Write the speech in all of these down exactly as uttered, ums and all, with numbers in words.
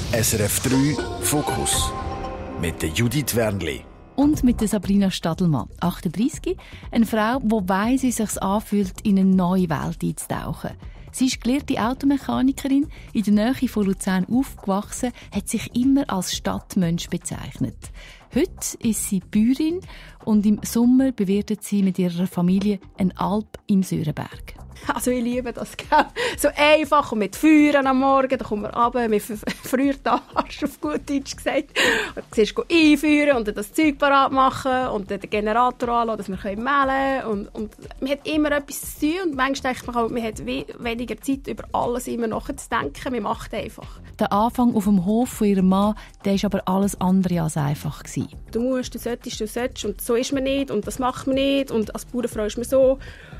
S R F drei Fokus mit der Judith Wernli. Und mit der Sabrina Stadelmann, achtunddreissig, eine Frau, die weiss, wie es sich anfühlt, in eine neue Welt einzutauchen. Sie ist gelehrte Automechanikerin, in der Nähe von Luzern aufgewachsen, hat sich immer als Stadtmensch bezeichnet. Heute ist sie Bäuerin und im Sommer bewirtet sie mit ihrer Familie eine Alp im Sörenberg. Also ich liebe das, gell? So einfach und mit Feuern am Morgen, da kommen wir runter, wir frieren den Arsch, auf gut Deutsch gesagt. Und dann siehst du einfeuern und dann das Zeug parat machen und dann den Generator anlassen, dass wir mehlen können. Und, und man hat immer etwas zu tun und manchmal denkt man auch, man hat we- weniger Zeit, über alles immer nachzudenken. Man macht einfach. Der Anfang auf dem Hof von ihrem Mann, der war aber alles andere als einfach gewesen. Du musst, du solltest, du solltest und so ist man nicht und das macht man nicht und als Bauernfrau ist man so.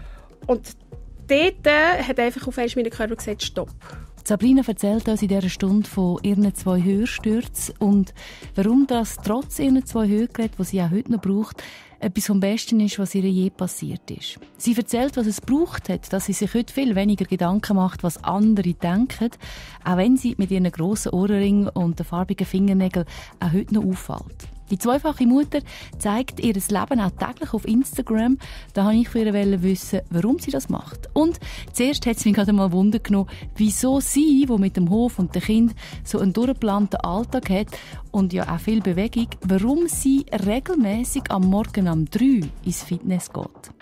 Und dort hat einfach auf einmal mein Körper gesagt, stopp. Sabrina erzählt uns in dieser Stunde von ihren zwei Hörstürzen und warum das trotz ihren zwei Hörgeräten, die sie auch heute noch braucht, etwas vom Besten ist, was ihr je passiert ist. Sie erzählt, was es gebraucht hat, dass sie sich heute viel weniger Gedanken macht, was andere denken, auch wenn sie mit ihren grossen Ohrringen und den farbigen Fingernägeln auch heute noch auffällt. Die zweifache Mutter zeigt ihr Leben auch täglich auf Instagram. Da wollte ich von ihr wissen, warum sie das macht. Und zuerst hat es mich gerade mal Wunder genommen, wieso sie, die mit dem Hof und dem Kind so einen durchgeplanten Alltag hat und ja auch viel Bewegung, warum sie regelmäßig am Morgen um drei ins Fitness geht.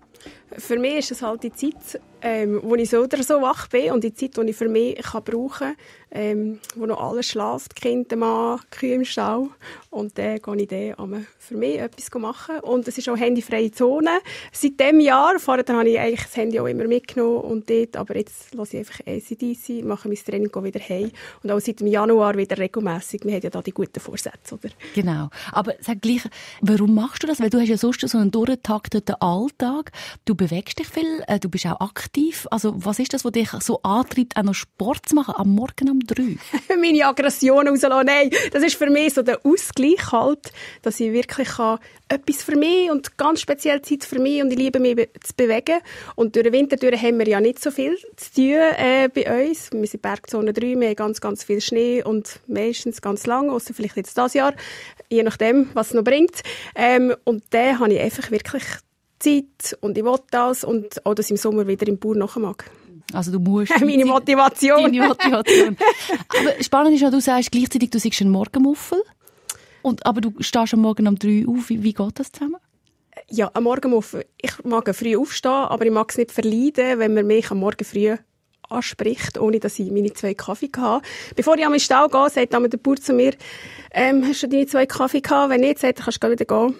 Für mich ist es halt die Zeit, ähm, wo ich so oder so wach bin und die Zeit, die ich für mich kann brauchen kann, ähm, wo noch alles schläft, Kind, der Mann, die Kühe im Stall. Und dann gehe ich dann für mich etwas machen. Und es ist auch handyfreie Zone. Seit diesem Jahr, vorher habe ich eigentlich das Handy auch immer mitgenommen und dort, aber jetzt lasse ich einfach A C D C, mache mein Training, gehe wieder heim. Und auch seit dem Januar wieder regelmässig. Wir haben ja da die guten Vorsätze, oder? Genau. Aber sag gleich, warum machst du das? Weil du hast ja sonst so einen durchgetakteten Alltag. Du bewegst dich viel, du bist auch aktiv. Also was ist das, was dich so antreibt, auch noch Sport zu machen am Morgen um drei? Meine Aggressionen rauslassen. Nein, das ist für mich so der Ausgleich halt, dass ich wirklich kann, etwas für mich und ganz speziell Zeit für mich und ich liebe mich zu bewegen. Und durch den Winter durch haben wir ja nicht so viel zu tun äh, bei uns. Wir sind Bergzone drei, wir haben ganz, ganz viel Schnee und meistens ganz lang, ausser vielleicht jetzt dieses Jahr, je nachdem, was es noch bringt. Ähm, und dann habe ich einfach wirklich Zeit und ich will das und auch, dass ich im Sommer wieder im Bauer nachher mag. Also du musst... Meine Motivation. Deine Motivation. Aber spannend ist auch, du sagst gleichzeitig, du siehst einen Morgenmuffel, und, aber du stehst am Morgen um drei auf. Wie, wie geht das zusammen? Ja, am Morgenmuffel. Ich mag früh aufstehen, aber ich mag es nicht verleiden, wenn man mich am Morgen früh anspricht, ohne dass ich meine zwei Kaffee habe. Bevor ich an meinen Stall gehe, sagt dann der Bauer zu mir, ähm, hast du deine zwei Kaffee gehabt? Wenn nicht, sagt er, kannst du wieder gehen.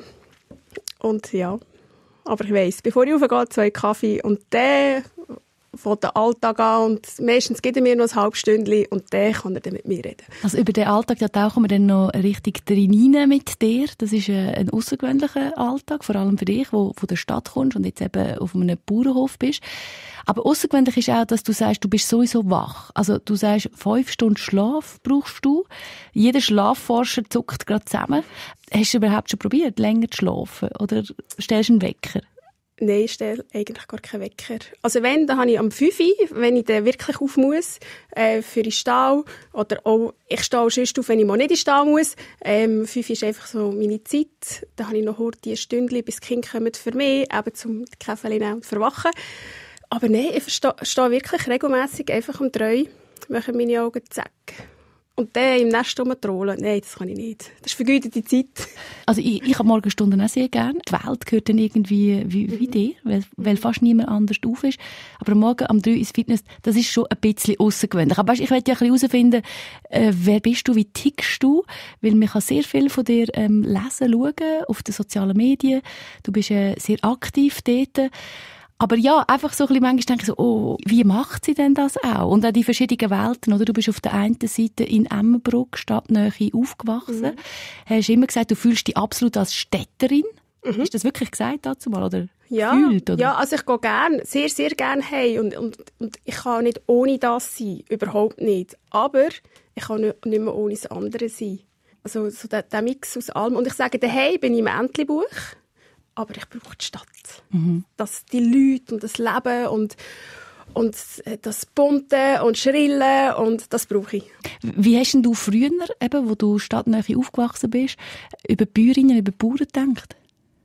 Und ja, aber ich weiss, bevor ich raufgehe, zwei Kaffee und dann fängt der Alltag an und meistens gibt er mir noch ein halbes Stündchen und dann kann er dann mit mir reden. Also über den Alltag, da tauchen wir dann noch richtig rein mit dir. Das ist ein außergewöhnlicher Alltag, vor allem für dich, wo von der Stadt kommst und jetzt eben auf einem Bauernhof bist. Aber außergewöhnlich ist auch, dass du sagst, du bist sowieso wach. Also du sagst, fünf Stunden Schlaf brauchst du. Jeder Schlafforscher zuckt gerade zusammen. Hast du überhaupt schon probiert, länger zu schlafen? Oder stellst du einen Wecker? Nein, ich stelle eigentlich gar keinen Wecker. Also wenn, dann habe ich am fünf Uhr, wenn ich dann wirklich auf muss, äh, für den Stall. Oder auch, ich stehe auch sonst auf, wenn ich mal nicht in den Stall muss. Ähm, fünf Uhr ist einfach so meine Zeit. Dann habe ich noch heute ein Stündchen, bis die Kinder kommen für mich, eben zum Kaffee nehmen und verwachen. Aber nein, ich stehe, stehe wirklich regelmässig einfach um drei, mache meine Augen zack. Und dann im Nest rumtrollen, nein, das kann ich nicht. Das ist vergeudete Zeit. Also ich, ich habe Morgenstunden auch sehr gerne. Die Welt gehört dann irgendwie wie, wie dir, weil, weil fast niemand anders auf ist. Aber am Morgen um drei ins Fitness, das ist schon ein bisschen außergewöhnlich. Aber weißt, ich möchte ja ein bisschen herausfinden, äh, wer bist du, wie tickst du? Weil man kann sehr viel von dir ähm, lesen, schauen, auf den sozialen Medien. Du bist äh, sehr aktiv dort. Aber ja, einfach so ein bisschen manchmal denke ich so, oh, wie macht sie denn das auch? Und auch die verschiedenen Welten, oder? Du bist auf der einen Seite in Emmenbruck, Stadtnähe, aufgewachsen. Mhm. Hast immer gesagt, du fühlst dich absolut als Städterin. Mhm. Hast du das wirklich gesagt dazu mal, oder ja, gefühlt, oder? Ja, also ich gehe gerne, sehr, sehr gerne heim. Und, und, und ich kann nicht ohne das sein, überhaupt nicht. Aber ich kann nicht, nicht mehr ohne das andere sein. Also so der, der Mix aus allem. Und ich sage, daheim bin ich im Entlebuch. Aber ich brauche die Stadt. Mhm. Das, die Leute und das Leben und, und das Bunte und Schrillen und das brauche ich. Wie hast denn du früher, eben, wo du stadtnah aufgewachsen bist, über Bäuerinnen, über Bauern gedacht?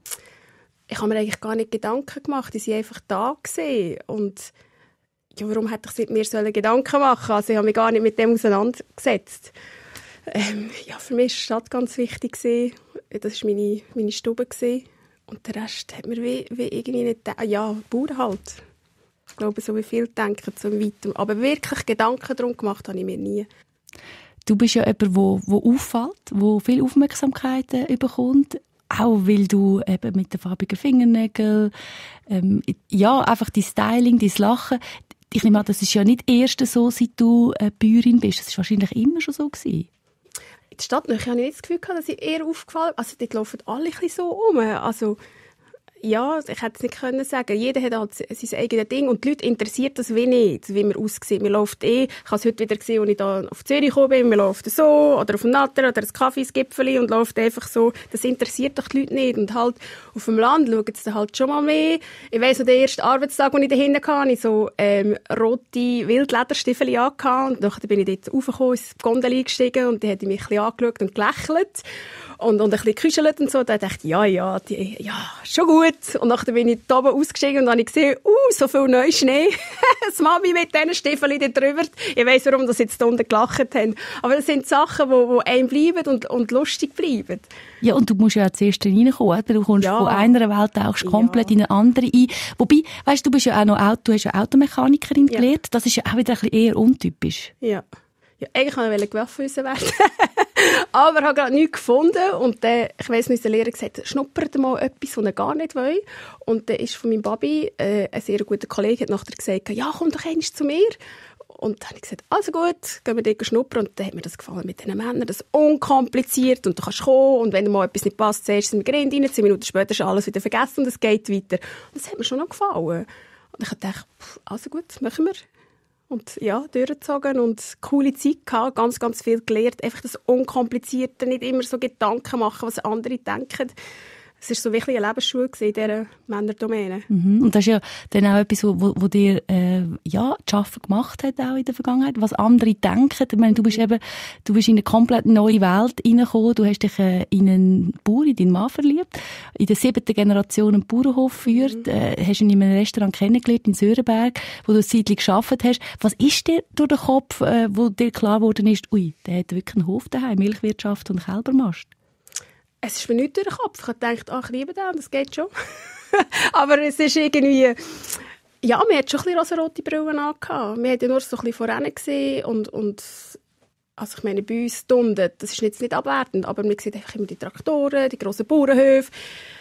Ich habe mir eigentlich gar nicht Gedanken gemacht, die sind einfach da gewesen. Und ja, warum hätte ich mir sollen Gedanken machen? Also ich habe mich gar nicht mit dem auseinandergesetzt. Ähm, ja, für mich war die Stadt ganz wichtig gewesen. Das war meine, meine Stube gewesen. Und der Rest hat mir wie, wie irgendwie nicht... Ja, Bauern halt. Ich glaube, so wie viele denken, so weit. Aber wirklich Gedanken darum gemacht habe ich mir nie. Du bist ja jemand, der wo, wo auffällt, der viel Aufmerksamkeit äh, bekommt. Auch weil du eben mit den farbigen Fingernägeln, ähm, ja, einfach dein Styling, dein Lachen. Ich nehme an, das ist ja nicht erst so, seit du äh, Bäuerin bist. Das war wahrscheinlich immer schon so gewesen. In der Stadt ich habe nicht das Gefühl gehabt, dass ich eher aufgefallen bin. Also dort laufen alle ein bisschen so um. Also, ja, ich hätte es nicht können sagen. Jeder hat halt sein eigenes Ding und die Leute interessiert das wie nicht, wie man aussieht. Man läuft eh, ich habe es heute wieder gesehen, als ich da auf Zürich gekommen bin, man läuft so, oder auf dem Natter, oder ein Kaffee ins Gipfeli und läuft einfach so. Das interessiert doch die Leute nicht. Und halt auf dem Land schauen sie halt schon mal mehr. Ich weiss noch, den ersten Arbeitstag, als ich da hinten hatte, hatte ich so ähm, rote Wildlederstiefel angehabt. Und dann bin ich dort raufgekommen, ins Gondel eingestiegen und die hat mich ein bisschen angeschaut und gelächelt. Und, und ein bisschen geküschelt und so. Da dachte ich, ja, ja, die, ja, schon gut. Und dann bin ich da oben ausgestiegen und dann habe ich gesehen, uh, so viel neuer Schnee. Das Mami mit diesen Stiefeln da drüber. Ich weiss, warum das jetzt da unten gelacht haben. Aber das sind Sachen, die, die einem bleiben und, und lustig bleiben. Ja, und du musst ja zuerst reinkommen. Du kommst ja. von einer Welt tauchst komplett ja. in eine andere ein. Wobei, weißt du, du bist ja auch noch Auto, du hast ja Automechanikerin ja. gelernt. Das ist ja auch wieder ein bisschen eher untypisch. Ja. Ja, eigentlich wollte ich Gewaffenhäuser werden. Aber ich habe gerade nichts gefunden. Und dann, ich weiss, unser Lehrer gesagt, schnuppert mal etwas, was er gar nicht will. Und dann ist von meinem Papi, äh, ein sehr guter Kollege, hat nachher gesagt, ja, komm doch einmal zu mir. Und dann habe ich gesagt, also gut, gehen wir dort schnuppern. Und dann hat mir das gefallen mit diesen Männern, das ist unkompliziert und du kannst kommen und wenn dir mal etwas nicht passt, sagst du in den Grind rein, zehn Minuten später ist alles wieder vergessen und es geht weiter. Und das hat mir schon noch gefallen. Und ich dachte, also gut, machen wir. Und ja, durchgezogen und coole Zeit gehabt, ganz, ganz viel gelernt. Einfach das Unkomplizierte, nicht immer so Gedanken machen, was andere denken. Es war so wirklich eine Lebensschule in dieser Männerdomäne. Mhm. Und das ist ja dann auch etwas, wo, wo dir äh, ja, das Arbeiten gemacht hat auch in der Vergangenheit, was andere denken. Ich meine, du bist eben, du bist in eine komplett neue Welt reingekommen, du hast dich äh, in einen Bauer, in deinen Mann verliebt, in der siebten Generation einen Bauernhof geführt, mhm. äh, hast ihn in einem Restaurant kennengelernt in Sörenberg, wo du eine Zeit gearbeitet hast. Was ist dir durch den Kopf, äh, wo dir klar geworden ist, ui, der hat wirklich einen Hof daheim, Milchwirtschaft und Kälbermast? Es ist mir nicht durch den Kopf. Ich habe gedacht, ach, ich liebe den, das geht schon. Aber es ist irgendwie... Ja, wir hatten schon ein bisschen rosarote Brillen angehabt. Wir haben ja nur so ein bisschen voran gesehen und, und also ich meine, bei uns Dundet, das ist jetzt nicht abwertend, aber man sieht einfach immer die Traktoren, die grossen Bauernhöfe,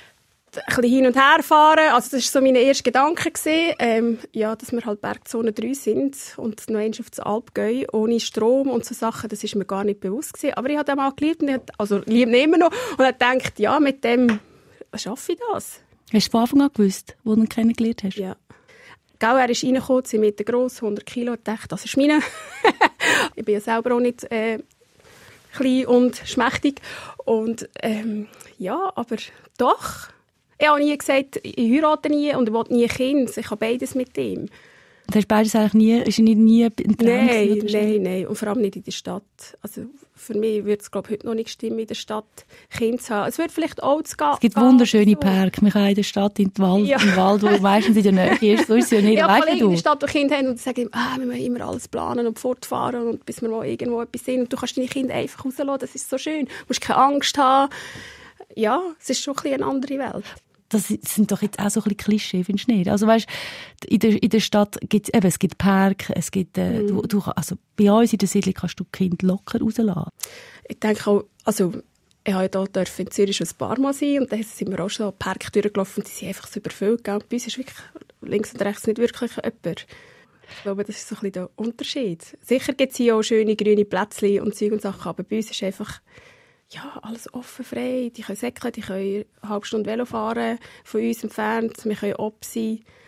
ein bisschen hin und her fahren. Also das war so meine erste Gedanke gewesen, ähm, ja, dass wir halt Bergzone drei sind und noch einmal auf das Alp gehen, ohne Strom und so Sachen, das ist mir gar nicht bewusst gewesen. Aber ich habe den mal geliebt, und hat, also liebe ihn immer noch, und habe gedacht, ja, mit dem schaffe ich das. Hast du von Anfang an gewusst, wo du ihn kennengelernt hast? Ja. Gell, er ist reingekommen, zwei Meter gross, hundert Kilo, und dachte, das ist meine. Ich bin ja selber auch nicht äh, klein und schmächtig. Und ähm, ja, aber doch. Ich habe nie gesagt, ich heirate nie und ich will nie ein Kind. Ich habe beides mit ihm. Und hast beides eigentlich nie, ist nie, nie ein Traum Nein, gewesen, nein, nein. Und vor allem nicht in der Stadt. Also für mich würde es, glaube ich, heute noch nicht stimmen, in der Stadt Kinder zu haben. Es wird vielleicht auch zu gehen. Es gibt wunderschöne so. Parks. Man kann in der Stadt in den Wald, ja. im Wald, wo meistens in der Nähe ist. So ist es ja nicht. Ich habe Kollegen du? in der Stadt, die Kinder haben und sagen, ah, wir müssen immer alles planen und fortfahren und bis wir mal irgendwo etwas sind. Und du kannst deine Kinder einfach rauslassen. Das ist so schön. Du musst keine Angst haben. Ja, es ist schon ein bisschen eine andere Welt. Das sind doch jetzt auch so ein bisschen Klischee, findest du nicht? Also weißt, in der, in der Stadt gibt eben, es gibt Park, es gibt, äh, mm. du, du, also bei uns in der Siedlung kannst du die Kinder locker rauslassen. Ich denke auch, also ich habe hier in Zürich schon ein paar Mal sein und dann sind wir auch schon Park durchgelaufen und die sind einfach so überfüllt. Bei uns ist wirklich links und rechts nicht wirklich jemand. Ich glaube, das ist so ein bisschen der Unterschied. Sicher gibt es hier auch schöne grüne Plätzchen und Zeug und Sachen, aber bei uns ist einfach... Ja, alles offen, frei. Die können säckeln, die können eine halbe Stunde Velo fahren, von uns entfernt. Wir können ob sein.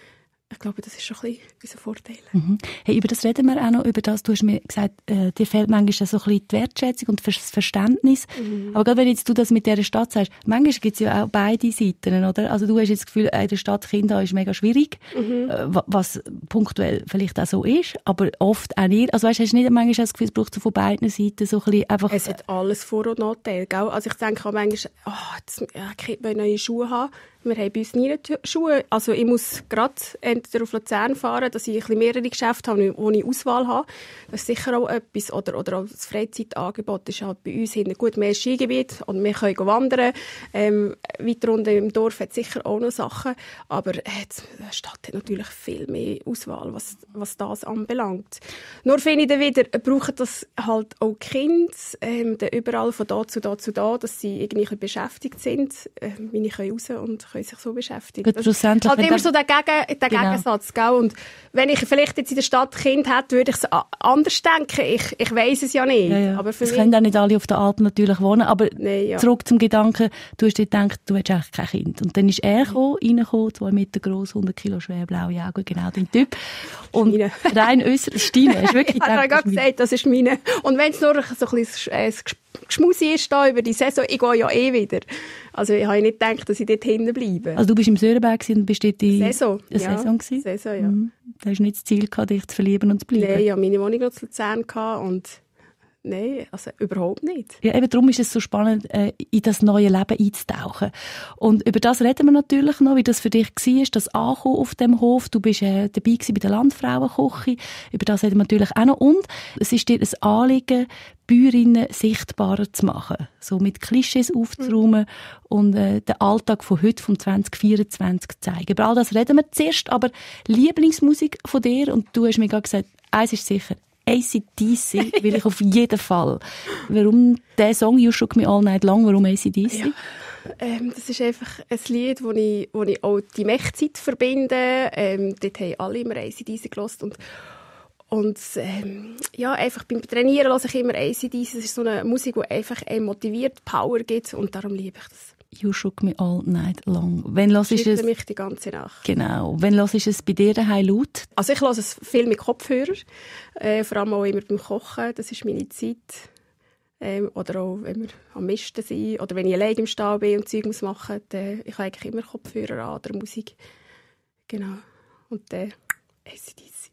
ich glaube, das ist schon ein bisschen unser Vorteil. Mhm. Hey, über das reden wir auch noch, über das, du hast mir gesagt, äh, dir fehlt manchmal so ein bisschen die Wertschätzung und das Verständnis. Mhm. Aber gerade wenn jetzt du das mit dieser Stadt sagst, manchmal gibt es ja auch beide Seiten, oder? Also du hast jetzt das Gefühl, in der Stadt Kinder ist mega schwierig, mhm. äh, was punktuell vielleicht auch so ist, aber oft auch nicht. Also weißt, hast du nicht manchmal das Gefühl, es braucht so von beiden Seiten so ein bisschen einfach... Es hat alles Vor- und Nachteile, gell? Also ich denke auch manchmal, oh, jetzt, ja, ich will neue Schuhe haben. Wir haben bei uns nie Schuhe. Also ich muss gerade entweder auf Luzern fahren, dass ich ein bisschen mehrere Geschäfte habe, wo ich Auswahl habe. Das ist sicher auch etwas. Oder, oder auch das Freizeitangebot ist halt bei uns hinten gut mehr Skigebiet. Und wir können wandern. Ähm, weiter unten im Dorf hat es sicher auch noch Sachen. Aber äh, die Stadt hat natürlich viel mehr Auswahl, was, was das anbelangt. Nur finde ich dann wieder, brauchen das halt auch Kinder, ähm, überall von da zu da zu da, dass sie irgendwie beschäftigt sind. Äh, meine können raus und können sich so beschäftigen. Das ist halt immer so der, Gegen, der genau. Gegensatz. Gell? Und wenn ich vielleicht jetzt in der Stadt Kind hätte, würde ich es anders denken. Ich, ich weiss es ja nicht. Ja, ja. Aber für es mich... können auch nicht alle auf der Alp natürlich wohnen. Aber nee, ja. zurück zum Gedanken, du hast dir gedacht, du hättest eigentlich kein Kind. Und dann ist er gekommen, reingekommen, zwei Meter gross, hundert Kilo schwer, blaue Augen, genau dein Typ. Und rein äußerlich, Steine, hast wirklich gedacht, ich habe gerade gesagt, das ist meine. Und wenn es nur so ein bisschen ein Geschmusi ist da über die Saison, ich gehe ja eh wieder. Also ich habe nicht gedacht, dass ich dort hinten bleibe. Also du bist im Sörenberg und bist dort in Saison. der ja. Saison gewesen? Saison, ja. Mhm. Da hast du nicht das Ziel gehabt, dich zu verlieben und zu bleiben? Nein, ich hatte meine Wohnung noch zu Luzern und nein, also überhaupt nicht. Ja, eben darum ist es so spannend, äh, in das neue Leben einzutauchen. Und über das reden wir natürlich noch, wie das für dich war, das Ankommen auf dem Hof. Du bist äh, dabei gewesen bei der Landfrauenküche. Über das reden wir natürlich auch noch. Und es ist dir ein Anliegen, Bäuerinnen sichtbarer zu machen. So mit Klischees aufzuräumen mhm. und äh, den Alltag von heute, vom zwanzig vierundzwanzig zu zeigen. Über all das reden wir zuerst, aber Lieblingsmusik von dir, und du hast mir gerade gesagt, eins ist sicher, A C D C will ich auf jeden Fall. Warum der Song «You Shook Me All Night Long», warum A C D C? Ja. Ähm, das ist einfach ein Lied, wo ich, wo ich auch die Mechzeit verbinde. Ähm, dort haben alle immer A C D C gehört. Und, und ähm, ja, einfach beim Trainieren höre ich immer A C D C. Das ist so eine Musik, die einfach einen motiviert, Power gibt. Und darum liebe ich das. «You Shook Me All Night Long». Wenn hörst ich es mich die ganze Nacht. Genau. Wenn hörst es bei dir daheim laut? Also ich höre es viel mit Kopfhörer. Äh, vor allem auch immer beim Kochen. Das ist meine Zeit. Ähm, oder auch, wenn wir am Misten sind. Oder wenn ich allein im Stall bin und Zeug muss machen muss. Dann, ich habe eigentlich immer Kopfhörer an oder Musik. Genau. Und dann A C D C.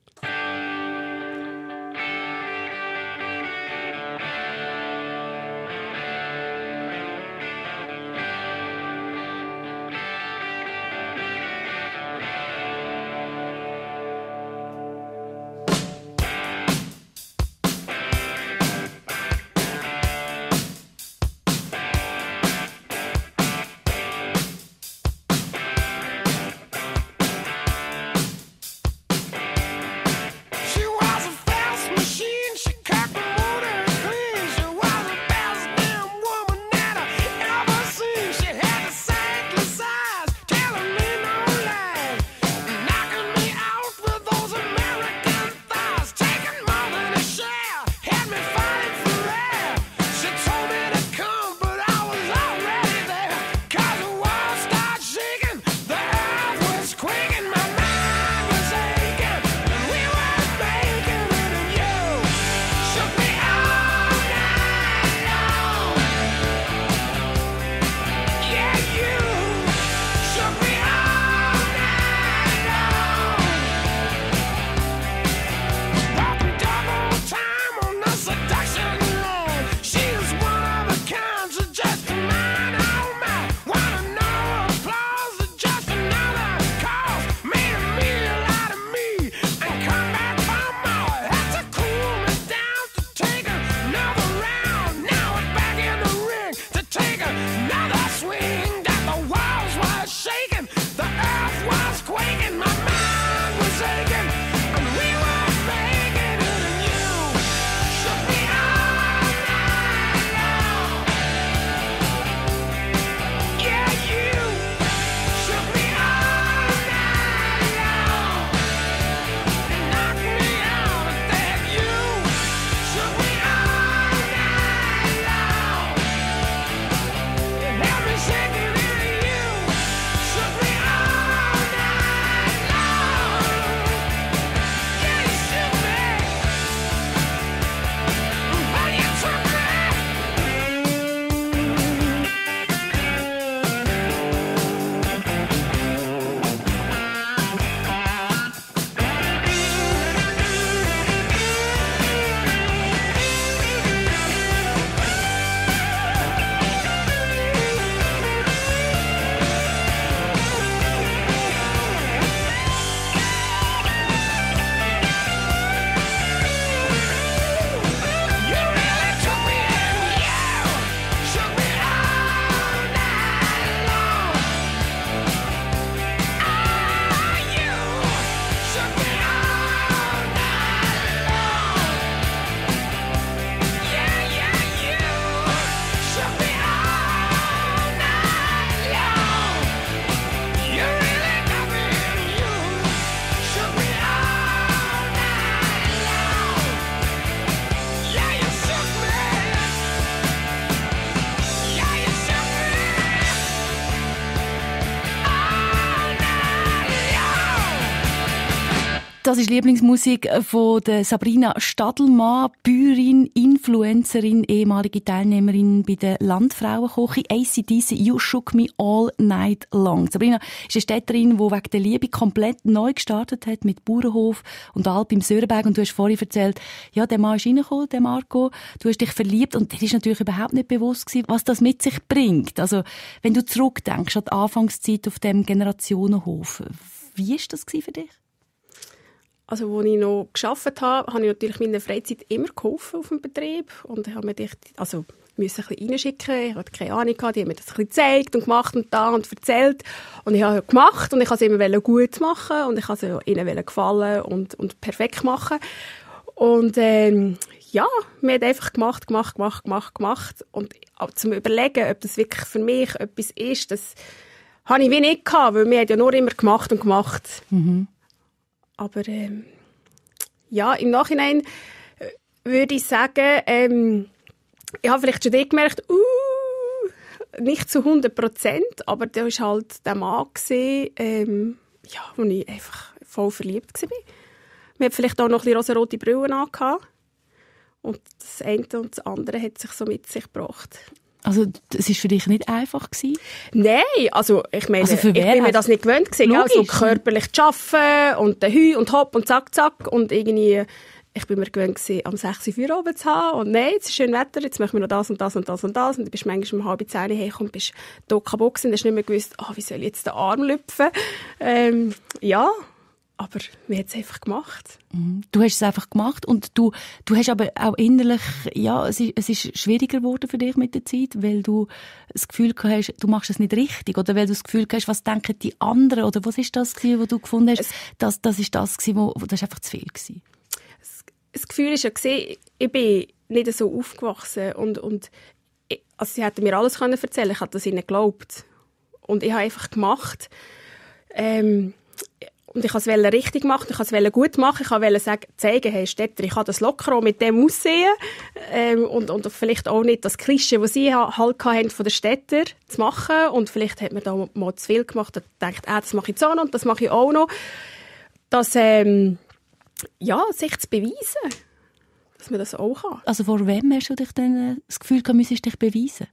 Das ist Lieblingsmusik von der Sabrina Stadelmann, Bäuerin, Influencerin, ehemalige Teilnehmerin bei der Landfrauenkoche A C D C You Shook Me All Night Long. Sabrina ist eine Städterin, die wegen der Liebe komplett neu gestartet hat mit Bauernhof und Alp im Sörenberg. Und du hast vorhin erzählt, ja, der Mann ist reingekommen, der Marco, du hast dich verliebt und dir ist natürlich überhaupt nicht bewusst gewesen, was das mit sich bringt. Also, wenn du zurückdenkst an die Anfangszeit auf dem Generationenhof, wie war das für dich? Also, als ich noch gearbeitet habe, habe ich natürlich in meiner Freizeit immer geholfen auf dem Betrieb. Und ich habe mir dich, also, müssen ein bisschen reinschicken. Ich hatte keine Ahnung, die haben mir das ein bisschen gezeigt und gemacht und da und erzählt. Und ich habe gemacht und ich wollte es immer gut machen und ich wollte ihnen gefallen und, und perfekt machen. Und ähm, ja, wir haben einfach gemacht, gemacht, gemacht, gemacht, gemacht. Und auch zum Überlegen, ob das wirklich für mich etwas ist, das habe ich wie nicht gehabt, weil wir haben ja nur immer gemacht und gemacht. Mhm. Aber ähm, ja, im Nachhinein äh, würde ich sagen, ähm, ich habe vielleicht schon gemerkt, uh, nicht zu hundert Prozent, aber da war halt der Mann, gewesen, ähm, ja, wo ich einfach voll verliebt war. Wir hatten vielleicht auch noch ein bisschen rosarote Brillen angehabt. Und das eine und das andere hat sich so mit sich gebracht. Also, es war für dich nicht einfach gewesen? Nein, also ich meine, also ich bin mir das nicht gewöhnt gewesen, also körperlich zu arbeiten und den Hü und Hopp und zack, zack und irgendwie, ich bin mir gewöhnt gewesen, am sechs Uhr Feierabend zu haben und nein, jetzt ist schön Wetter, jetzt machen wir noch das und das und das und das und du bist manchmal um halb zehn hergekommen und bist tot kaputt gewesen und hast nicht mehr gewusst, oh, wie soll ich jetzt den Arm lüpfen? Ähm, ja, aber wir haben es einfach gemacht. Du hast es einfach gemacht und du, du hast aber auch innerlich, ja, es ist, es ist schwieriger geworden für dich mit der Zeit, weil du das Gefühl hast, du machst es nicht richtig oder weil du das Gefühl hast, was denken die anderen oder was ist das gewesen, was du gefunden hast, es, das, das ist das gewesen, wo, das ist einfach zu viel gewesen. Das, das Gefühl ist ja gesehen, ich bin nicht so aufgewachsen und, und ich, also sie hätten mir alles können erzählen, ich habe das ihnen geglaubt und ich habe einfach gemacht. Ähm, Und ich wollte es richtig machen, ich wollte es gut machen, ich wollte sagen, zeigen, hey Städter, ich kann das locker auch mit dem aussehen. Ähm, und, und vielleicht auch nicht das Klischee, das sie halt hatten von den Städtern zu machen. Und vielleicht hat man da mal zu viel gemacht und denkt, ah, das mache ich jetzt auch noch und das mache ich auch noch. Das, ähm, ja, sich zu beweisen, dass man das auch kann. Also vor wem hast du dich denn das Gefühl gehabt, müsstest dich beweisen?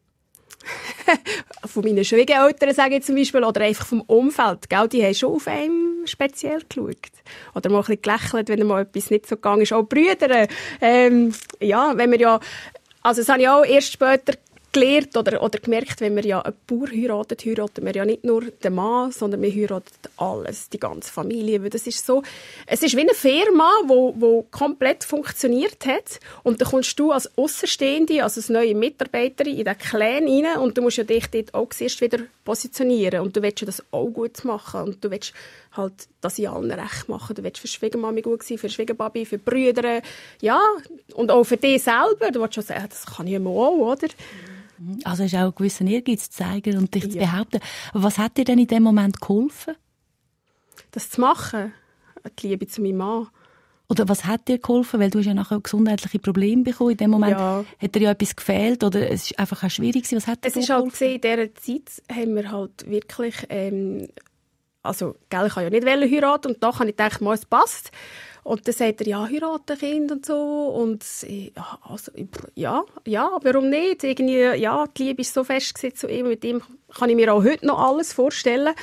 Von meinen Schwiegereltern, sage ich zum Beispiel, oder einfach vom Umfeld. Gell? Die haben schon auf einen speziell geschaut. Oder mal ein bisschen gelächelt, wenn mal etwas nicht so gegangen ist. Auch Brüder. Ähm, ja, wenn wir ja, also das habe ich auch erst später gelernt oder, oder gemerkt, wenn wir ja einen Bauer heiraten, heiraten wir ja nicht nur den Mann, sondern wir heiraten alles, die ganze Familie. Weil das ist so, es ist wie eine Firma, wo, wo komplett funktioniert hat. Und dann kommst du als Aussenstehende, also als neue Mitarbeiterin in den Clan rein und du musst ja dich dort auch zuerst wieder positionieren. Und du willst ja das auch gut machen. Und du willst halt das in allen recht machen. Du willst für Schwiegermami gut sein, für Schwiegerbabi, für Brüder. Ja, und auch für dich selber. Du willst schon sagen, das kann ich ja auch, oder? Also ist auch ein gewisser Ehrgeiz zu zeigen und dich ja. zu behaupten. Aber was hat dir denn in dem Moment geholfen? Das zu machen? Die Liebe zu meinem Mann. Oder was hat dir geholfen? Weil du hast ja nachher gesundheitliche Probleme bekommen. In dem Moment ja. hat dir ja etwas gefehlt oder es ist einfach auch schwierig gewesen. Was hat dir es ist halt gesehen, in dieser Zeit haben wir halt wirklich, ähm, also, gell, ich kann ja nicht heiraten und da habe ich gedacht, mal, es passt. Und dann sagt er, ja, heiraten Kind und so. Und ja, also, ja, ja, warum nicht? Irgendwie, ja, die Liebe ist so fest zu ihm. Mit ihm kann ich mir auch heute noch alles vorstellen.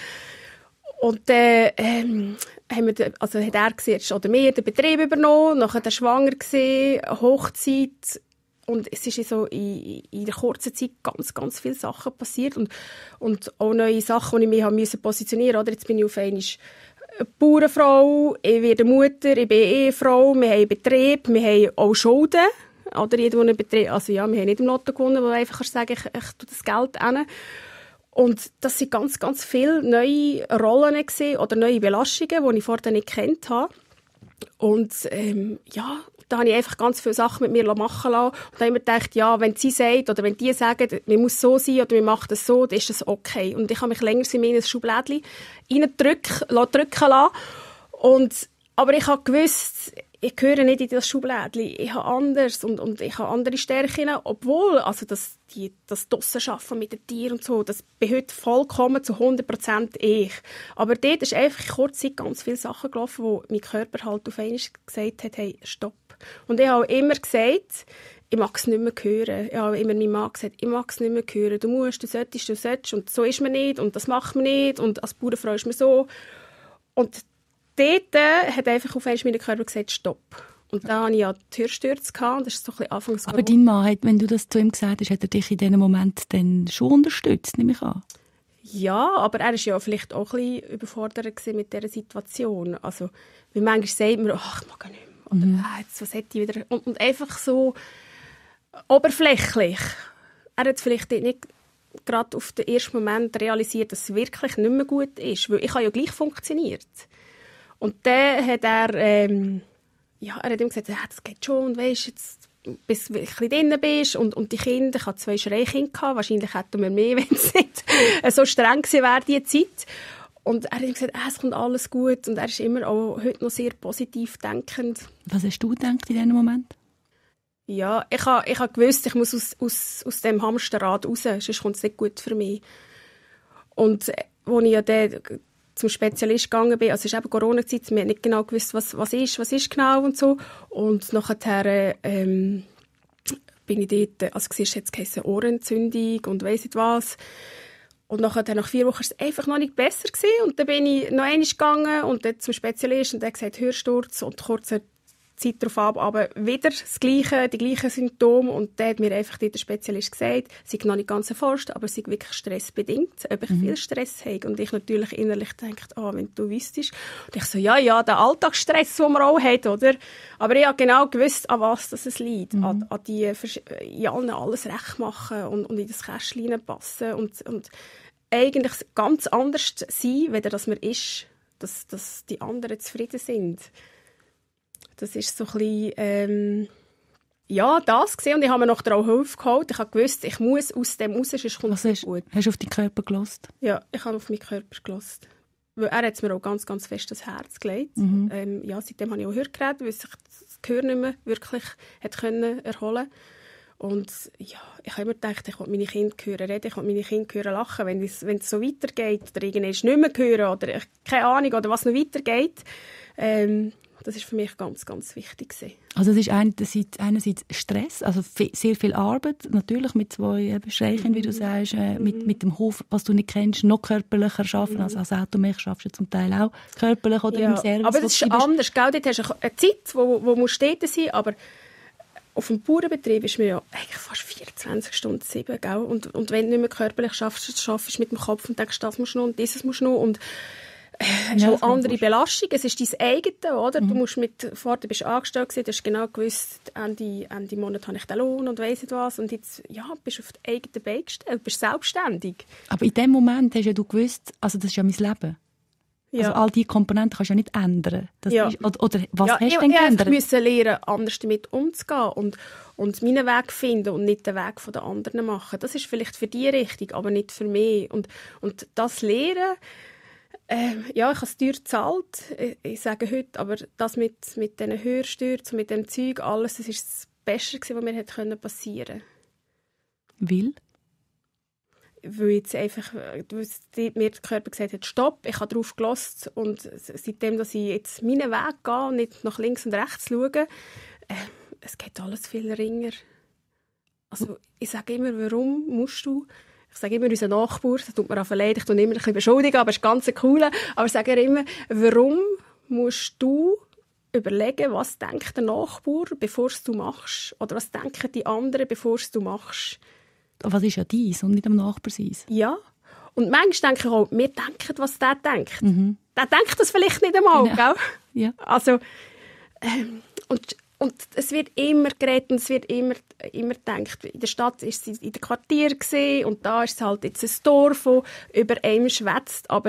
Und dann äh, ähm, haben wir, also hat er gesagt, oder wir den Betrieb übernommen, nachher der schwanger gewesen, Hochzeit. Und es ist so in, in der kurzen Zeit ganz, ganz viele Sachen passiert. Und, und auch neue Sachen, die ich mich haben positionieren musste. Jetzt bin ich auf einmal Bauernfrau, ich werde Mutter, ich bin Ehefrau, wir haben einen Betrieb, wir haben auch Schulden. Oder jeder, der einen Betrieb, also ja, wir haben nicht im Lotto gewonnen, wo du einfach sagen ich, ich tue das Geld hin. Und das sind ganz, ganz viele neue Rollen gewesen, oder neue Belastungen, die ich vorher nicht gekannt habe. Und ähm, ja, da habe ich einfach ganz viele Sachen mit mir machen lassen. Und da habe ich mir gedacht, ja, wenn sie sagt oder wenn die sagen, man muss so sein oder wir machen das so, dann ist das okay. Und ich habe mich länger in ein Schublädchen reindrücken drücken lassen. Und, aber ich habe gewusst, ich gehöre nicht in das Schublädchen. Ich habe anders und, und ich habe andere Stärken, obwohl, also das, die, das Draussen-Arbeiten mit den Tieren und so, das bin heute vollkommen zu hundert Prozent ich. Aber dort ist einfach in kurzer Zeit ganz viele Sachen gelaufen, wo mein Körper halt auf einmal gesagt hat, hey, stopp. Und ich habe immer gesagt, ich mag es nicht mehr hören. Ich habe immer meinem Mann gesagt, ich mag es nicht mehr hören. Du musst, du solltest, du solltest. Und so ist man nicht und das macht man nicht. Und als Bauernfrau ist man so. Und dort äh, hat einfach auf einmal mein Körper gesagt, stopp. Und da hatte ich ja die Hörstürze gehabt. Das ist so ein bisschen anfangs. Aber dein Mann, hat, wenn du das zu ihm gesagt hast, hat er dich in diesem Moment dann schon unterstützt, nehme ich an? Ja, aber er war ja vielleicht auch ein bisschen überfordert mit dieser Situation. Also, wie manchmal sagt man, ach, ich mag nicht mehr. Oder, mhm. ah, jetzt, was hätte ich wieder... Und, und einfach so oberflächlich. Er hat vielleicht nicht gerade auf den ersten Moment realisiert, dass es wirklich nicht mehr gut ist. Weil ich habe ja gleich funktioniert. Und dann hat er... Ähm, ja, er hat ihm gesagt, ja, das geht schon. Und weisst, jetzt, bis du ein bisschen drin bist. Und, und die Kinder, ich hatte zwei Schreikinder gehabt. Wahrscheinlich hätten wir mehr, wenn es nicht so streng gewesen wäre, diese Zeit. Und er hat ihm gesagt, ah, es kommt alles gut. Und er ist immer auch heute noch sehr positiv denkend. Was hast du gedacht in diesem Moment? Ja, ich habe ich ha gewusst, ich muss aus, aus, aus dem Hamsterrad raus, sonst kommt es nicht gut für mich. Und als ich ja dann zum Spezialist gegangen bin, also es ist eben Corona-Zeit, wir haben nicht genau gewusst, was, was ist, was ist genau und so. Und nachher ähm, bin ich dort, also es war jetzt geheißen Ohrenentzündung und weiss nicht was. Und nachher, nach vier Wochen war es einfach noch nicht besser gewesen. Und dann bin ich noch einmal gegangen und dann zum Spezialisten und der hat gesagt, Hörsturz und kurze Zeit darauf ab, aber wieder das Gleiche, die gleichen Symptome. Und dann hat mir einfach der Spezialist gesagt, es sei noch nicht ganz erforscht, aber es sei wirklich stressbedingt, ob ich mhm. viel Stress habe. Und ich natürlich innerlich denke, ah, wenn du wüsstest. Und ich so, ja, ja, der Alltagsstress, den man auch hat, oder? Aber ich habe genau gewusst, an was das es liegt. Mhm. An, an die, in allen alles recht machen und, und in das Kästchen passen und, und eigentlich ganz anders sein, weder dass man ist, dass, dass die anderen zufrieden sind. Das ist so ein bisschen, ähm, ja, das gesehen und ich habe mir noch darauf Hilfe geholt. Ich habe gewusst, ich muss aus dem raus, sonst kommt es nicht gut. Hast du auf deinen Körper gehört? Ja, ich habe auf meinen Körper gehört. Weil er hat es mir auch ganz, ganz fest ans Herz gelegt. Mhm. Ähm, ja, seitdem habe ich auch Hörgeräte, weil sich das Gehör nicht mehr wirklich hat können erholen. Und ja, ich habe immer gedacht, ich will meine Kinder hören reden, ich will meine Kinder hören lachen. Wenn es, wenn es so weitergeht oder irgendwann nicht mehr hören oder ich, keine Ahnung, oder was noch weitergeht, ähm, das ist für mich ganz, ganz wichtig gewesen. Also es ist einerseits, einerseits Stress, also sehr viel Arbeit, natürlich mit zwei Beschränkungen, wie du sagst, äh, mit, mm. mit dem Hof, was du nicht kennst, noch körperlicher arbeiten, mm. also als Automech schaffst du zum Teil auch körperlich oder ja, im Service. Aber das ist anders, gell? Dort hast du eine Zeit, wo, wo musst du dort sein, aber auf dem Bauernbetrieb ist mir ja eigentlich fast vierundzwanzig Stunden sieben, gell? Und, und wenn du nicht mehr körperlich schaffst, schaffst du mit dem Kopf und denkst, das musst du noch und dieses musst du noch und es ja, ist auch andere Belastung. Es ist dein eigenes, oder? Mhm. Du musst mit, vorher bist du angestellt gewesen, du hast genau gewusst, Ende, Ende Monat habe ich den Lohn und weiss nicht was. Und jetzt, ja, bist du auf die eigene Beine gestellt, bist selbstständig. Aber in dem Moment hast ja du gewusst, also das ist ja mein Leben. Ja. Also all diese Komponenten kannst du ja nicht ändern. Das ja. ist, oder, oder was ja, hast du ich, denn geändert? Ich musste lernen, anders damit umzugehen und, und meinen Weg finden und nicht den Weg der anderen machen. Das ist vielleicht für die richtig, aber nicht für mich. Und, und das Lernen, Ähm, ja, ich habe es teuer gezahlt, ich, ich sage heute, aber das mit, mit diesen Hörstürzen, mit dem Zeug, alles, das ist das Beste, was mir hätte passieren können. Weil? Weil jetzt einfach, weil mir der Körper gesagt hat, stopp, ich habe darauf gehört und seitdem, dass ich jetzt meinen Weg gehe und nicht nach links und rechts schaue, äh, es geht alles viel ringer. Also ich sage immer, warum musst du... Ich sage immer, unser Nachbar, das tut mir auch leid, ich tue immer ein bisschen beschuldigen, aber es ist ganz cool. Aber ich sage immer, warum musst du überlegen, was denkt der Nachbar, bevor du machst? Oder was denken die anderen, bevor du machst? Aber was ist ja dies und nicht am Nachbar sein? Ja. Und manchmal denke ich auch, wir denken, was der denkt. Mhm. Der denkt das vielleicht nicht einmal, ja. Gell? Ja. Also, ähm, und Und es wird immer geredet und es wird immer, immer gedacht. In der Stadt war es in der Quartier gewesen, und da ist es halt jetzt ein Dorf, das über einem schwätzt. Aber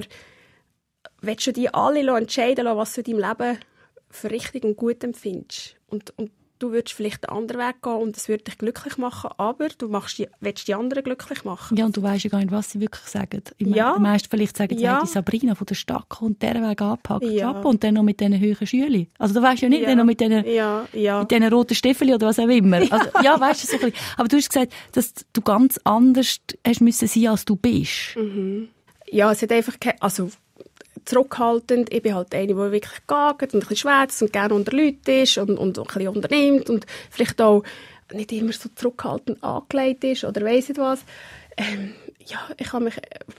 willst du die alle entscheiden lassen, was du in deinem Leben für richtig und gut empfindest? Und, und du würdest vielleicht einen anderen Weg gehen und das würde dich glücklich machen, aber du machst die, willst die anderen glücklich machen. Ja, und du weißt ja gar nicht, was sie wirklich sagen. Ich ja. meine, meist vielleicht sagen sie, ja. die Sabrina von der Stadt kommt diesen Weg angepackt ja. ab und dann noch mit diesen hohen Schülen. Also du weißt ja nicht, ja. dann noch mit diesen, ja. Ja. mit diesen roten Stiefeln oder was auch immer. Ja, also, ja weißt du, so ein bisschen. Aber du hast gesagt, dass du ganz anders hast müssen sein, als du bist. Mhm. Ja, es hat einfach keine, also zurückhaltend. Ich bin halt eine, die wirklich geht und ein bisschen schwätzt und gerne unter Leuten ist und, und ein bisschen unternimmt und vielleicht auch nicht immer so zurückhaltend angelegt ist oder weiss nicht was. Ähm, ja, ich habe mich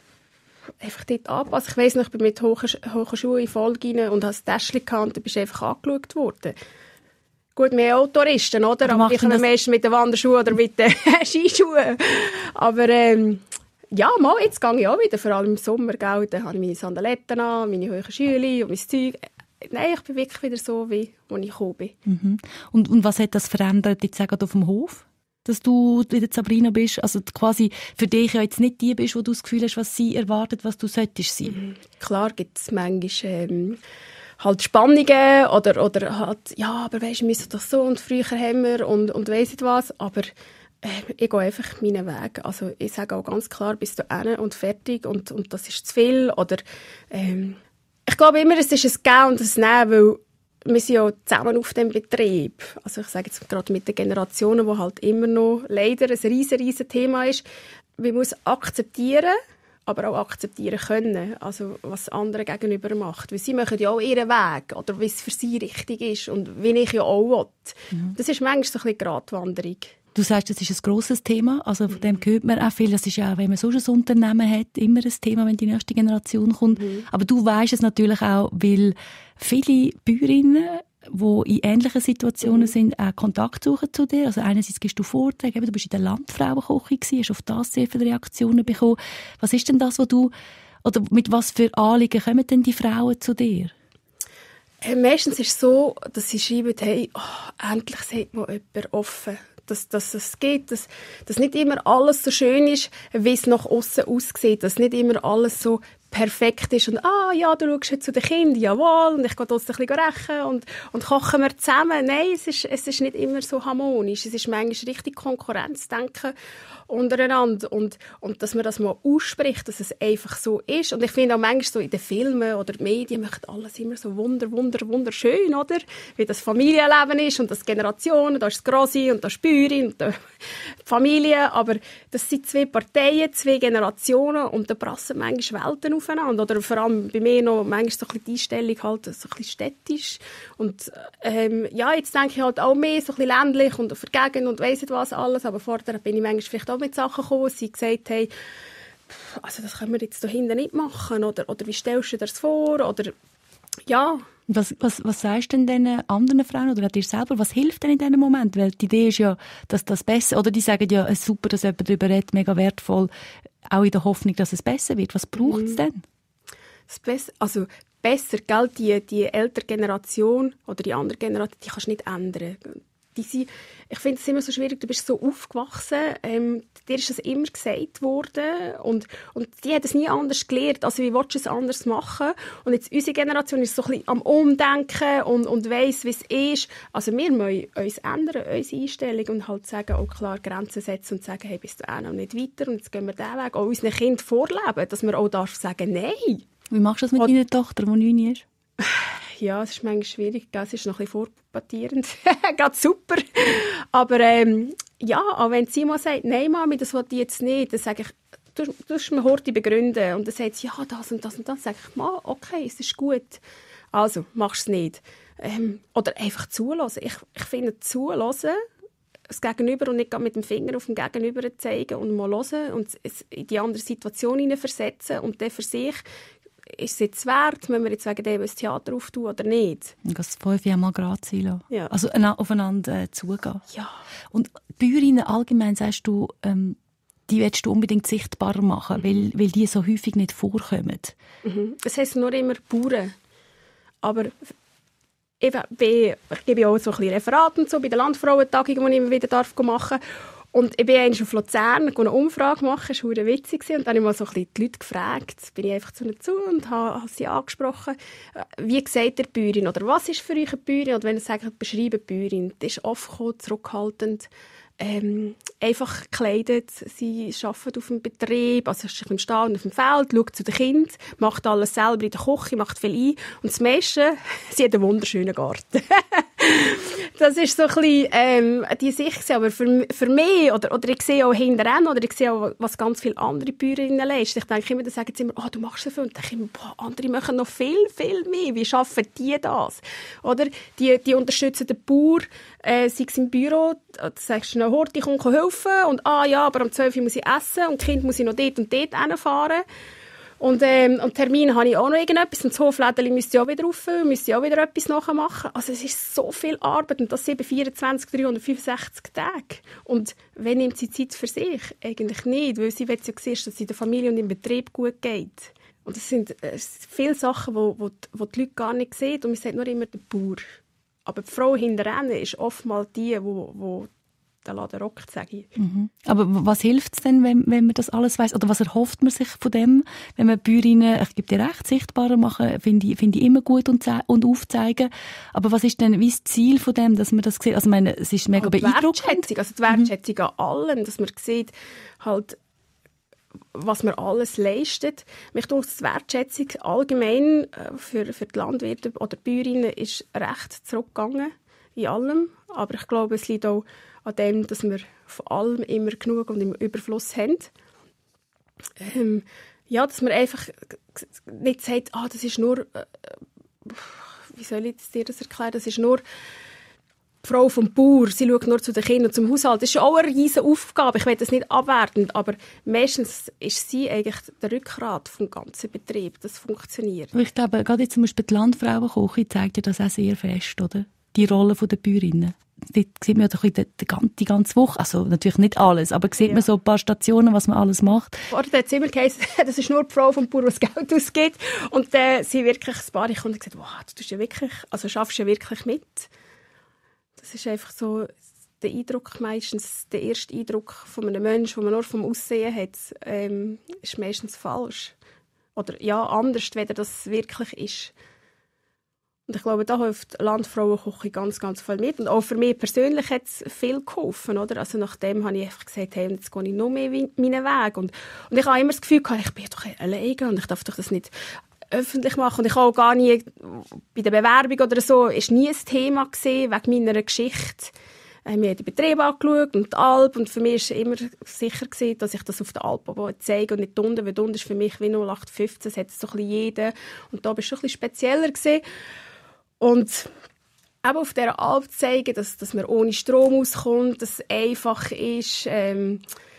einfach dort anpassen. Ich weiss noch, ich bin mit hohen, hohen Schuhen in Folge rein und habe ein Täschchen gehabt und dann bist du einfach angeschaut worden. Gut, wir auch Touristen, oder? Aber ich komme meistens mit den Wanderschuhen oder mit den Skischuhen. Aber ähm, ja, mal, jetzt gehe ich auch wieder, vor allem im Sommer, gell, dann habe ich meine Sandaletten an, meine hohen Schuhe und mein Zeug. Nein, ich bin wirklich wieder so, wie als ich gekommen bin. Mhm. Und, und was hat das verändert, jetzt sagen, auf dem Hof? Dass du wieder Sabrina bist, also quasi für dich ja jetzt nicht die bist, wo du das Gefühl hast, was sie erwartet, was du solltest sein. Mhm. Klar gibt es manchmal ähm, halt Spannungen oder, oder halt, ja, aber weisst, wir müssen das so und früher haben wir und, und weiss nicht was, aber äh, ich gehe einfach meinen Weg. Also ich sage auch ganz klar, bis du hin und fertig und, und das ist zu viel oder ähm, ich glaube immer, es ist ein Gehen und ein Nehmen, weil wir sind ja zusammen auf dem Betrieb. Also ich sage jetzt gerade mit den Generationen, wo halt immer noch leider ein riesen, riesen Thema ist. Man muss akzeptieren, aber auch akzeptieren können, also was andere gegenüber macht. Weil sie machen ja auch ihren Weg oder wie es für sie richtig ist und wie ich ja auch will. Mhm. Das ist manchmal so ein bisschen Gratwanderung. Du sagst, das ist ein grosses Thema, also von dem hört man auch viel. Das ist ja auch, wenn man so ein Unternehmen hat, immer ein Thema, wenn die nächste Generation kommt. Mhm. Aber du weisst es natürlich auch, weil viele Bäuerinnen, die in ähnlichen Situationen mhm. sind, auch Kontakt suchen zu dir. Also einerseits gibst du Vorträge, du bist in der Landfrauenküche gewesen, hast auf das sehr viele Reaktionen bekommen. Was ist denn das, was du, oder mit was für Anliegen kommen denn die Frauen zu dir? Meistens ist es so, dass sie schreiben, hey, oh, endlich sagt mal jemand offen, dass, dass es geht, dass, dass nicht immer alles so schön ist, wie es nach außen aussieht, dass nicht immer alles so perfekt ist und ah ja, du schaust jetzt zu den Kindern, jawohl, und ich gehe dort ein bisschen rächen und, und kochen wir zusammen. Nein, es ist, es ist nicht immer so harmonisch. Es ist manchmal richtig Konkurrenzdenken untereinander und, und dass man das mal ausspricht, dass es einfach so ist. Und ich finde auch manchmal so in den Filmen oder den Medien macht alles immer so wunder, wunder, wunderschön, oder? Wie das Familienleben ist und das Generationen, da ist das Grossi und da ist die Bäuerin und die Familie, aber das sind zwei Parteien, zwei Generationen und da prassen manchmal Welten aufeinander. Oder vor allem bei mir noch manchmal so ein bisschen die Einstellung halt so ein bisschen städtisch. Und ähm, ja, jetzt denke ich halt auch mehr so ein bisschen ländlich und vergegen und weiss nicht was alles, aber vorher bin ich manchmal vielleicht auch mit Sachen gekommen, sie gesagt haben, also das können wir jetzt da hinten nicht machen oder, oder wie stellst du dir das vor oder ja. Was, was, was sagst du denn den anderen Frauen oder dir selber, was hilft denn in diesem Moment? Weil die Idee ist ja, dass das besser, oder die sagen ja, es ist super, dass jemand darüber redet, mega wertvoll, auch in der Hoffnung, dass es besser wird. Was braucht es denn? Das Bess- also besser, gell, die, die ältere Generation oder die andere Generation, die kannst du nicht ändern. Die sind, ich finde es immer so schwierig, du bist so aufgewachsen, ähm, dir ist das immer gesagt worden und, und die hat es nie anders gelernt, also wie willst du es anders machen? Und jetzt unsere Generation ist so ein bisschen am Umdenken und, und weiss, wie es ist. Also wir müssen uns ändern, unsere Einstellung und halt sagen, auch klar Grenzen setzen und sagen, hey, bist du auch noch nicht weiter und jetzt gehen wir diesen Weg. Auch unseren Kindern vorleben, dass man auch darf sagen, nein. Wie machst du das mit deiner Tochter, die neun ist? Ja, es ist manchmal schwierig, es ist noch ein bisschen vorpubertierend. Geht super. Aber ähm, ja, auch wenn sie mal sagt, nein Mami, das will ich jetzt nicht, dann sage ich, du, du musst mir heute begründen. Und dann sagt sie, ja, das und das und das. Dann sage ich, Ma, okay, es ist gut. Also, machst es nicht. Ähm, oder einfach zulassen. Ich, ich finde, zulassen, das Gegenüber und nicht mit dem Finger auf den Gegenüber zeigen und mal hören und es in die andere Situation hineinversetzen und dann für sich ist es jetzt wert, wenn wir jetzt wegen dem ein Theater auftun oder nicht? Das fünf Jahre mal gerade sein lassen. Ja. Also aufeinander äh, zugehen. Ja. Und Bäuerinnen allgemein, sagst du, ähm, die willst du unbedingt sichtbarer machen, mhm. weil, weil die so häufig nicht vorkommen. Mhm. Das heisst nur immer Bauern. Aber ich, bin, ich gebe auch so ein bisschen Referate so bei den Landfrauentagungen, die ich immer wieder machen darf. Und ich bin einmal auf Luzern eine Umfrage machen, das war sehr witzig. Und dann habe ich mal so ein bisschen die Leute gefragt, bin ich einfach zu ihnen zu und habe, habe sie angesprochen, wie seht ihr Bäuerin oder was ist für euch eine Bäuerin? Oder wenn ihr sagt, beschreibe Bäuerin, die ist oft gekommen, zurückhaltend, ähm, einfach gekleidet, sie arbeitet auf dem Betrieb, also ist im Stall und auf dem Feld, schaut zu den Kindern, macht alles selber in der Küche, macht viel ein und das meiste, sie hat einen wunderschönen Garten. Das ist so ein bisschen ähm, die Sicht, aber für, für mich, oder, oder ich sehe auch hinterher, oder ich sehe auch, was ganz viele andere Bäuerinnen leisten. Ich denke immer, dann sagen sie immer, oh, du machst so viel, und ich denke immer, boah, andere machen noch viel, viel mehr. Wie schaffen die das? Oder die, die unterstützen den Bauer, äh, sei es im Büro, da sagst du, eine Horti kommt helfen, und ah ja, aber um zwölf Uhr muss ich essen, und Kind muss ich noch dort und dort hinfahren. Und, ähm, und Termin habe ich auch noch irgendetwas. Und das Hoflädeli müsste ich auch wieder auffüllen, müsste ich auch wieder etwas nachher machen. Also es ist so viel Arbeit und das sind vierundzwanzig, dreihundertfünfundsechzig Tage. Und wer nimmt sie Zeit für sich? Eigentlich nicht, weil sie will ja sehen, dass es in der Familie und im Betrieb gut geht. Und es sind äh, viele Sachen, die wo, wo, wo die Leute gar nicht sehen. Und man sagt nur immer der Bauer. Aber die Frau hinterher ist oftmals die, die, die der Laden rockt, sage ich. Mhm. Aber was hilft es denn, wenn, wenn man das alles weiss? Oder was erhofft man sich von dem, wenn man Bäuerinnen, ich gebe dir recht, sichtbarer machen, finde ich, finde ich immer gut und, und aufzeigen. Aber was ist denn wie das Ziel von dem, dass man das sieht? Also ich meine, es ist mega beeindruckend. Die Wertschätzung, also die Wertschätzung mhm. an allem, dass man sieht, halt, was man alles leistet. Mich denke, die Wertschätzung allgemein für, für die Landwirte oder die Bäuerinnen ist recht zurückgegangen in allem. Aber ich glaube, es liegt auch an dem, dass wir von allem immer genug und im Überfluss haben. Ähm, ja, dass man einfach nicht sagt, ah, das ist nur, äh, wie soll ich dir das erklären, das ist nur die Frau vom Bauer, sie schaut nur zu den Kindern und zum Haushalt. Das ist auch eine riesige Aufgabe, ich will das nicht abwertend, aber meistens ist sie eigentlich der Rückgrat vom ganzen Betrieb, das funktioniert. Ich glaube, gerade jetzt zum Beispiel die Landfrauenküche zeigt ja das auch sehr fest, oder? Die Rolle der Bäuerinnen. Dort sieht man ja doch die, die, die ganze Woche, also natürlich nicht alles, aber sieht ja. man so ein paar Stationen, was man alles macht. Vorher hat es immer geheißen, das ist nur die Frau vom Bauer, die das Geld ausgibt. Und dann äh, sind wirklich ein paar Kunden gesagt, wow, du tust ja wirklich, also schaffst ja wirklich mit. Das ist einfach so der Eindruck, meistens der erste Eindruck von einem Menschen, den man nur vom Aussehen hat, ähm, ist meistens falsch. Oder ja, anders, weder das wirklich ist. Und ich glaube, da hilft Landfrauenküche ganz, ganz viel mit. Und auch für mich persönlich hat es viel geholfen. Oder? Also nachdem habe ich einfach gesagt, hey, jetzt gehe ich noch mehr meinen Weg. Und, und ich habe immer das Gefühl gehabt, ich bin doch alleine und ich darf doch das nicht öffentlich machen. Und ich habe auch gar nie, bei der Bewerbung oder so, ist nie ein Thema gewesen, wegen meiner Geschichte. Wir haben die Betriebe angeschaut und die Alp. Und für mich war immer sicher gewesen, dass ich das auf der Alp zeige und nicht unten. Weil unten ist für mich wie null acht fünfzehn, das hat so ein bisschen jeder. Und da war es schon ein bisschen spezieller gewesen. Und eben auf dieser Alp zeigen, dass, dass man ohne Strom auskommt, dass es einfach ist, ähm,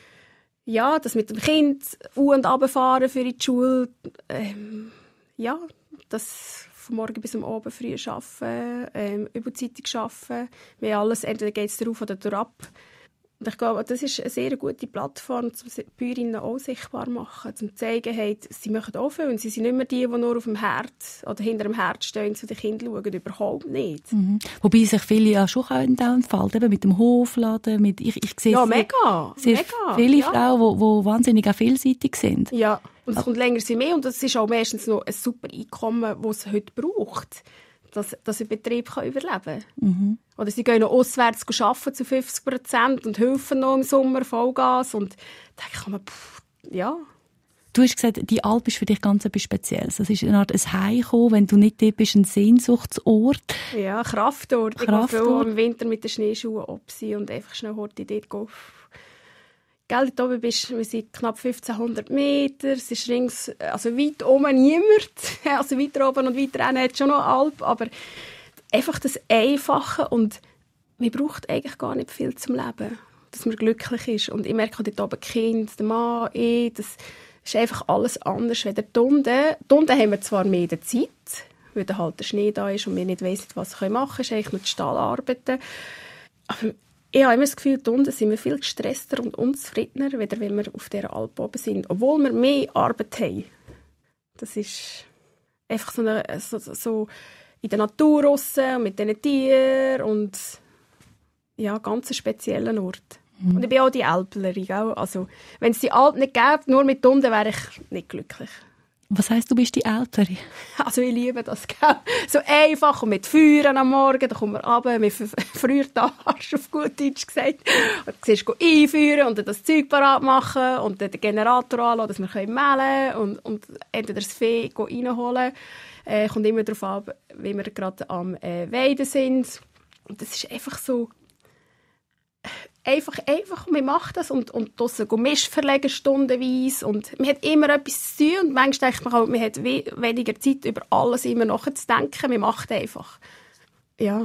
ja, dass mit dem Kind auf- und runterfahren für die Schule, ähm, ja, dass von morgen bis am Abend früh arbeiten, ähm, überzeitig arbeiten, wir alles, entweder geht es drauf oder drauf. Und ich glaube, das ist eine sehr gute Plattform, um die Bäuerinnen auch sichtbar zu machen, um zu zeigen, hey, sie machen auch viel und sie sind nicht mehr die, die nur auf dem Herd oder hinter dem Herd stehen, zu den Kindern schauen, überhaupt nicht. Mhm. Wobei sich viele ja schon entfalten können, mit dem Hofladen, mit, ich, ich sehe ja, sehr, mega, sehr mega, viele ja. Frauen, die, die wahnsinnig auch vielseitig sind. Ja, und es kommt länger sie mehr und das ist auch meistens noch ein super Einkommen, das es heute braucht, dass, dass ein Betrieb kann überleben kann. Mhm. Oder sie gehen noch auswärts arbeiten zu fünfzig Prozent und helfen noch im Sommer Vollgas. Und da kann man, pff, ja. Du hast gesagt, die Alp ist für dich ganz etwas Spezielles. Das ist eine Art ein Heimkommen, wenn du nicht dort bist, ein Sehnsuchtsort. Ja, Kraftort. Kraftort. Ich gehe im Winter mit den Schneeschuhen abziehen und einfach schnell heute dort gehen. Gell, dort oben bist, wir sind knapp fünfzehnhundert Meter, es ist rings, also weit oben niemand, also weiter oben und weiter hinten hat schon noch Alp, aber einfach das Einfache und man braucht eigentlich gar nicht viel zum Leben, dass man glücklich ist. Und ich merke dort oben, Kind, der Mann, ich, das ist einfach alles anders als die Unten. Unten haben wir zwar mehr Zeit, weil dann halt der Schnee da ist und wir nicht wissen, was wir machen können, ist eigentlich nur die Stallarbeiten. Aber ich habe immer das Gefühl, unten sind wir viel gestresster und unzufriedener, als wenn wir auf dieser Alp oben sind. Obwohl wir mehr Arbeit haben. Das ist einfach so, eine, so, so in der Natur raus, mit diesen Tieren und ja, ganz ein spezieller Ort. Mhm. Und ich bin auch die Älplerin. Also, wenn es die Alp nicht gäbe, nur mit Hunden, wäre ich nicht glücklich. Was heisst, du bist die Ältere? Also ich liebe das, gell? So einfach und mit Feuern am Morgen, dann kommen wir runter, wir frieren den Arsch, auf gut Deutsch gesagt. Und dann siehst du einfeuern und dann das Zeug parat machen und dann den Generator anlassen, dass wir mehlen können und, und entweder das Vieh reinholen. Äh, kommt immer darauf an, wie wir gerade am äh, Weiden sind. Und das ist einfach so... Einfach, einfach, man macht das und, und draussen Mist verlegen stundenweise und man hat immer etwas zu tun und manchmal denkt man auch, man hat we- weniger Zeit, über alles immer nachzudenken, man macht einfach. Ja.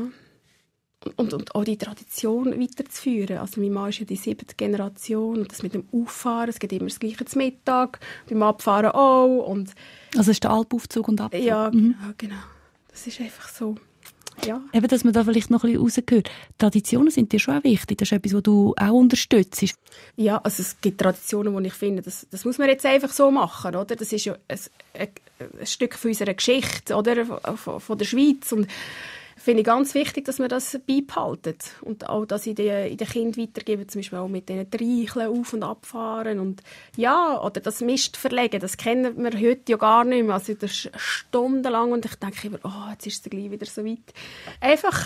Und, und auch die Tradition weiterzuführen. Also mein Mann ist ja die siebte Generation und das mit dem Auffahren, es geht immer das Gleiche zum Mittag, beim Abfahren auch. Und also ist der Alpaufzug und Abflug? Ja, mhm. genau, genau. Das ist einfach so. Ja. Eben, dass man da vielleicht noch ein bisschen rausgehört. Traditionen sind dir schon auch wichtig. Das ist etwas, was du auch unterstützt. Ja, also es gibt Traditionen, wo ich finde, das, das muss man jetzt einfach so machen, oder? Das ist ja ein, ein, ein Stück von unserer Geschichte, oder? Von, von der Schweiz. Und finde ich ganz wichtig, dass man das beibehaltet. Und auch das in den, in den Kindern weitergeben, zum Beispiel auch mit diesen Treicheln auf- und abfahren. Und ja, oder das Mist verlegen, das kennen wir heute ja gar nicht mehr. Also das ist stundenlang und ich denke immer, oh, jetzt ist es gleich wieder so weit. Einfach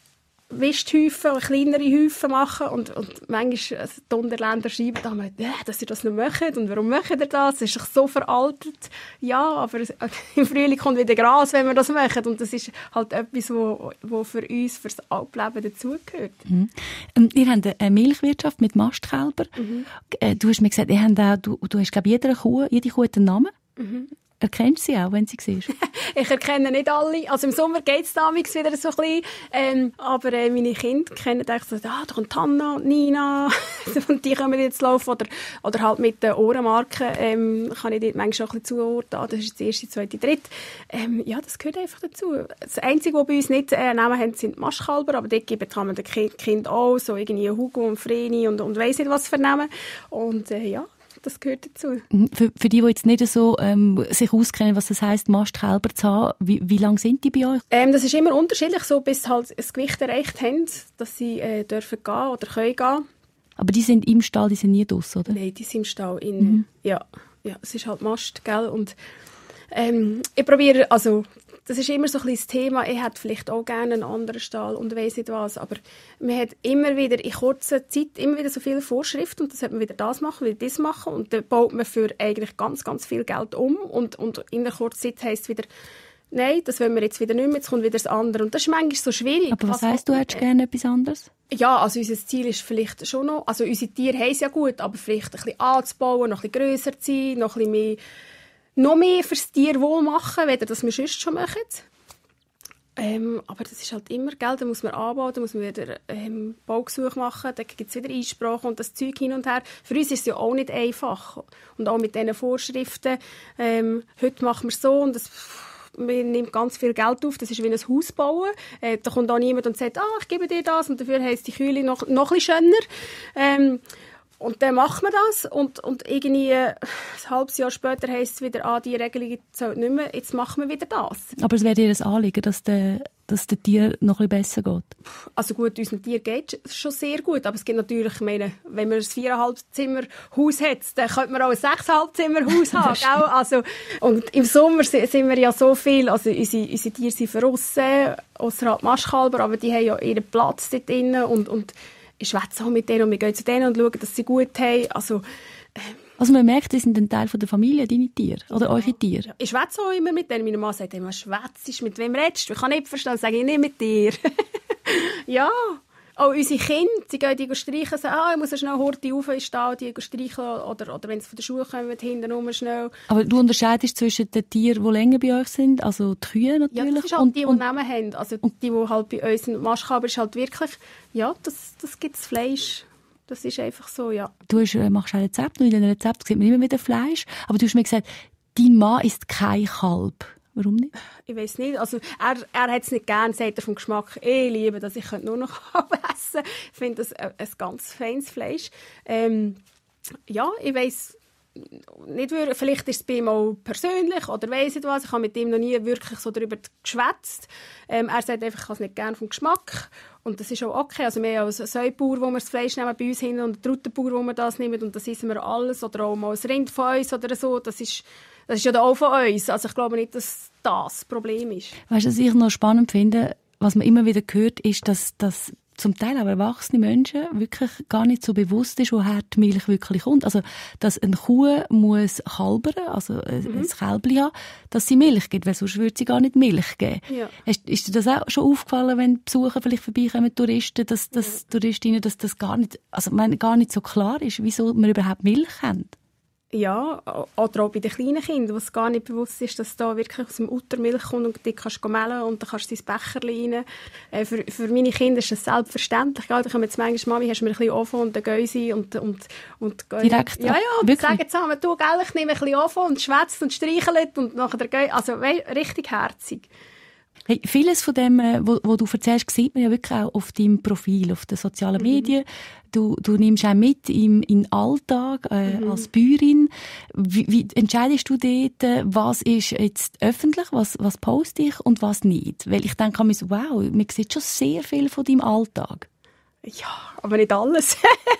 Misthäufen, kleinere Häufen machen und, und manchmal also die Unterländer schreiben dann, äh, dass ihr das nicht macht und warum macht ihr das? Das ist doch so veraltet. Ja, aber es, im Frühling kommt wieder Gras, wenn wir das machen und das ist halt etwas, wo, wo für uns, für das Alpleben dazugehört. Mhm. Ähm, ihr habt eine Milchwirtschaft mit Mastkälber. Mhm. Äh, du hast mir gesagt, ihr habt auch, du, du hast, glaube ich, jede Kuh, jede Kuh einen Namen. Mhm. Erkennst du sie auch, wenn sie siehst? Ich erkenne nicht alle. Also im Sommer geht es damals wieder so ein bisschen. Ähm, aber äh, meine Kinder kennen eigentlich so, ah, da kommt Hanna und Nina. Und die kommen jetzt laufen. Oder, oder halt mit den Ohrenmarken ähm, kann ich dort manchmal auch ein bisschen zuordnen. Das ist die erste, zweite, dritte. Ähm, ja, das gehört einfach dazu. Das Einzige, was bei uns nicht äh, Namen haben, sind Mastkälber. Aber dort geben kann man den Kind, kind auch. So irgendwie Hugo und Vreni und, und weiss nicht was für Namen. Und äh, ja. Das gehört dazu. Für, für die, die jetzt nicht so ähm, sich auskennen, was das heisst, Mastkälber zu haben, wie, wie lange sind die bei euch? Ähm, das ist immer unterschiedlich, so bis sie halt das Gewicht erreicht haben, dass sie äh, dürfen gehen oder können gehen. Aber die sind im Stall, die sind nie draussen, oder? Nein, die sind im Stall. In, mhm. ja, ja, es ist halt Mast, gell? Und ähm, ich probiere, also das ist immer so ein bisschen das Thema, ich hätte vielleicht auch gerne einen anderen Stall und weiss nicht was, aber man hat immer wieder in kurzer Zeit immer wieder so viele Vorschriften und dann sollte man wieder das machen, wieder das machen und dann baut man für eigentlich ganz, ganz viel Geld um und, und in einer kurzen Zeit heisst es wieder, nein, das wollen wir jetzt wieder nicht mehr, jetzt kommt wieder das andere und das ist manchmal so schwierig. Aber was heisst, du hättest gerne etwas anderes? Ja, also unser Ziel ist vielleicht schon noch, also unsere Tiere haben es ja gut, aber vielleicht ein bisschen anzubauen, noch ein bisschen grösser zu sein, noch ein bisschen mehr noch mehr fürs Tierwohl machen, weder das wir sonst schon machen. Ähm, aber das ist halt immer, gell, da muss man anbauen, da muss man wieder ähm, Baugesuche machen, dann gibt es wieder Einsprachen und das Zeug hin und her. Für uns ist es ja auch nicht einfach. Und auch mit diesen Vorschriften, ähm, heute machen wir so und das man nimmt ganz viel Geld auf, das ist wie ein Haus bauen. Äh, da kommt auch niemand und sagt, ah, ich gebe dir das und dafür heisst die Kühle noch, noch ein bisschen schöner. Ähm, Und dann macht man das und, und irgendwie ein halbes Jahr später heisst es wieder, ah, die Regelung zählt nicht mehr, jetzt machen wir wieder das. Aber es wäre dir ein Anliegen, dass der, dass der Tier noch ein bisschen besser geht? Also gut, unserem Tier geht es schon sehr gut, aber es gibt natürlich, ich meine, wenn man ein viereinhalb Zimmer Haus hat, dann könnte man auch ein sechseinhalb Zimmer Haus haben. Gell? Also, und im Sommer sind wir ja so viel, also unsere, unsere Tiere sind verrissen, ausserhalb Mastkälber, aber die haben ja ihren Platz dort drin und, und ich schwätze auch mit denen und wir gehen zu denen und schauen, dass sie gut haben. Also, äh, also man merkt, die sind ein Teil von der Familie, deine Tiere oder ja, eure Tiere. Ja. Ich schwätze auch immer mit denen. Meine Mann sagt immer, schwätzt, mit wem redest du? Ich kann nicht verstehen, sage ich nicht mit dir. Ja, auch unsere Kinder, sie gehen die streichen, sagen, ah, ich muss schnell Horti rauf in den Stall, die streicheln, oder, oder wenn sie von der Schule kommen, hinten rum schnell. Aber du unterscheidest zwischen den Tieren, die länger bei euch sind, also die Kühe natürlich. Ja, das ist halt und, die, die und, Namen haben. Also die, die halt bei uns sind, Mastkälber ist halt wirklich, ja, das, das gibt das Fleisch. Das ist einfach so, ja. Du hast, machst ein Rezept und in den Rezept sieht man immer wieder Fleisch, aber du hast mir gesagt, dein Mann isst kein Kalb. Warum nicht? Ich weiß nicht. Also, er, er hat es nicht gern, sagt er vom Geschmack. Ich liebe das, ich könnte nur noch Kalb essen. Ich finde das ein, ein ganz feines Fleisch. Ähm, ja, ich weiss, nicht wirklich, vielleicht ist es bei ihm auch persönlich oder weiss nicht was. Ich habe mit ihm noch nie wirklich so darüber geschwätzt. Ähm, er sagt einfach, ich habe es nicht gerne vom Geschmack. Und das ist auch okay. Also wir haben auch einen Säubauer, wo wir das Fleisch nehmen bei uns hin, und einen Truttenbauer, wo wir das nehmen. Und das essen wir alles. Oder auch mal ein Rind von uns oder so. Das ist, das ist ja auch von uns. Also ich glaube nicht, dass das das Problem ist. Weißt du, was ich noch spannend finde, was man immer wieder hört, ist, dass, dass zum Teil auch erwachsene Menschen wirklich gar nicht so bewusst ist, woher die Milch wirklich kommt. Also, dass eine Kuh muss kalbern, also ein, mhm. ein Kälbchen haben, dass sie Milch gibt, weil sonst würde sie gar nicht Milch geben. Ja. Ist, ist dir das auch schon aufgefallen, wenn Besucher vielleicht vorbeikommen, Touristen, dass, dass ja. Touristinnen, dass das gar nicht, also, ich meine, gar nicht so klar ist, wieso wir überhaupt Milch haben? Ja, oder auch bei den kleinen Kindern, was gar nicht bewusst ist, dass da wirklich aus dem Uter Milch kommt und die kannst du mehlen und dann kannst du dein Becherchen rein. Äh, für, für meine Kinder ist das selbstverständlich. Da kommen jetzt manchmal, Mami, hast du mir ein bisschen Ofen und ein Gäuse und, und, und direkt? Ja, ja, und sagen zusammen, du, gell, ich nehme ein bisschen Ofen und schwätzt und streichelt und nachher der Gäuse. Also, richtig herzig. Hey, vieles von dem, was du erzählst, sieht man ja wirklich auch auf deinem Profil, auf den sozialen mhm. Medien. Du, du nimmst auch mit im, in den Alltag äh, mhm. als Bäuerin. Wie, wie entscheidest du dort, was ist jetzt öffentlich, was, was poste ich und was nicht? Weil ich denke, wow, man sieht schon sehr viel von deinem Alltag. Ja, aber nicht alles.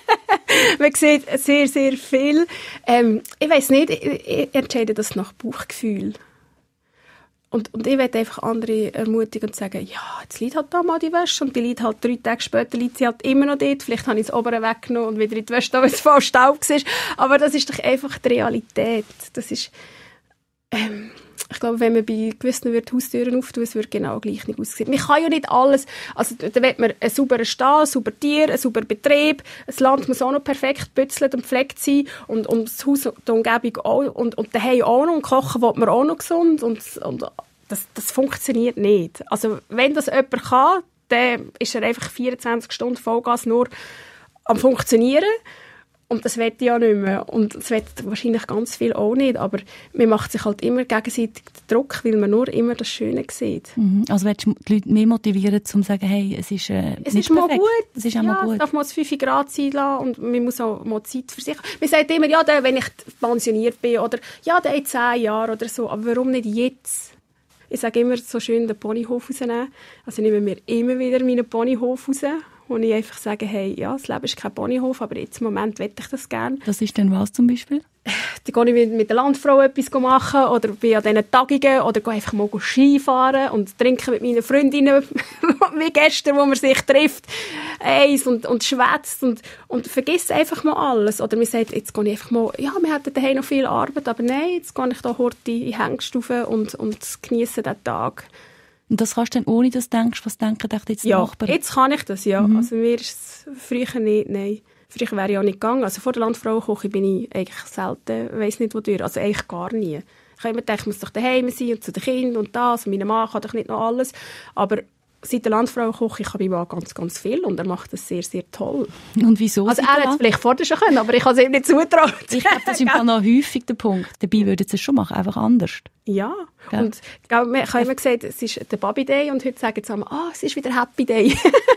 Man sieht sehr, sehr viel. Ähm, ich weiss nicht, ich, ich entscheide das nach Bauchgefühl. Und, und ich möchte einfach andere ermutigen und sagen, ja, jetzt liegt halt da mal die Wäsche und die liegt halt drei Tage später liegt sie halt immer noch dort. Vielleicht habe ich das obere weggenommen und wieder in die Wäsche da, weil es voll Staub war. Aber das ist doch einfach die Realität. Das ist, ähm, ich glaube, wenn man bei gewissen wird Haustüren auftun, es wird genau gleich nicht aussehen. Man kann ja nicht alles, also da will man einen sauberen Stall, ein sauberes Tier, einen sauberen Betrieb. Das Land muss auch noch perfekt gebützelt und gepflegt sein und, und das Haus und die Umgebung auch. Und, und daheim auch noch und kochen will man auch noch gesund. Und, und das, das funktioniert nicht. Also wenn das jemand kann, dann ist er einfach vierundzwanzig Stunden Vollgas nur am Funktionieren. Und das will ich ja nicht mehr. Und das will wahrscheinlich ganz viel auch nicht. Aber man macht sich halt immer gegenseitig den Druck, weil man nur immer das Schöne sieht. Mhm. Also willst du die Leute mehr motivieren, um zu sagen, hey, es ist äh, es nicht ist perfekt. Mal gut. Es ist auch ja, mal gut. Es darf mal fünf Grad sein lassen und man muss auch mal Zeit für sich. Man sagt immer, ja, dann, wenn ich pensioniert bin oder ja, dann in zehn Jahren oder so. Aber warum nicht jetzt? Ich sage immer so schön den Ponyhof rausnehmen. Also nehmen wir immer wieder meinen Ponyhof raus. Und ich einfach sage, hey, ja, das Leben ist kein Ponyhof, aber jetzt im Moment möchte ich das gerne. Das ist denn was zum Beispiel? Dann gehe ich mit, mit der Landfrau etwas machen oder bin an diesen Tagungen oder gehe einfach mal Skifahren und trinke mit meinen Freundinnen, wie gestern, wo man sich trifft, eins und, und schwätzt und, und vergisst einfach mal alles. Oder man sagt, jetzt gehe ich einfach mal, ja, wir hätten daheim noch viel Arbeit, aber nein, jetzt gehe ich da heute in die Hengststufe und, und genieße den Tag. Und das kannst du dann, ohne dass du denkst, was denken jetzt die ja, Nachbarn? Ja, jetzt kann ich das, ja. Mhm. Also mir ist es früher nicht, nein. Früher wäre ich auch nicht gegangen. Also vor der Landfrauenküche bin ich eigentlich selten, weiss nicht wodurch, also eigentlich gar nie. Ich habe immer gedacht, ich muss doch daheim sein und zu den Kindern und das und mein Mann kann doch nicht noch alles. Aber seit der Landfrauenküche kann ich mal ganz, ganz viel und er macht das sehr, sehr toll. Und wieso? Also er hätte es vielleicht vorher schon können, aber ich habe es ihm nicht zutraut. Ich glaube, das ist im noch häufig der Punkt. Dabei würde es schon machen, einfach anders. Ja, ja. Und ich habe immer gesagt, es ist der Baby Day und heute sagen sie ah, es ist wieder Happy Day.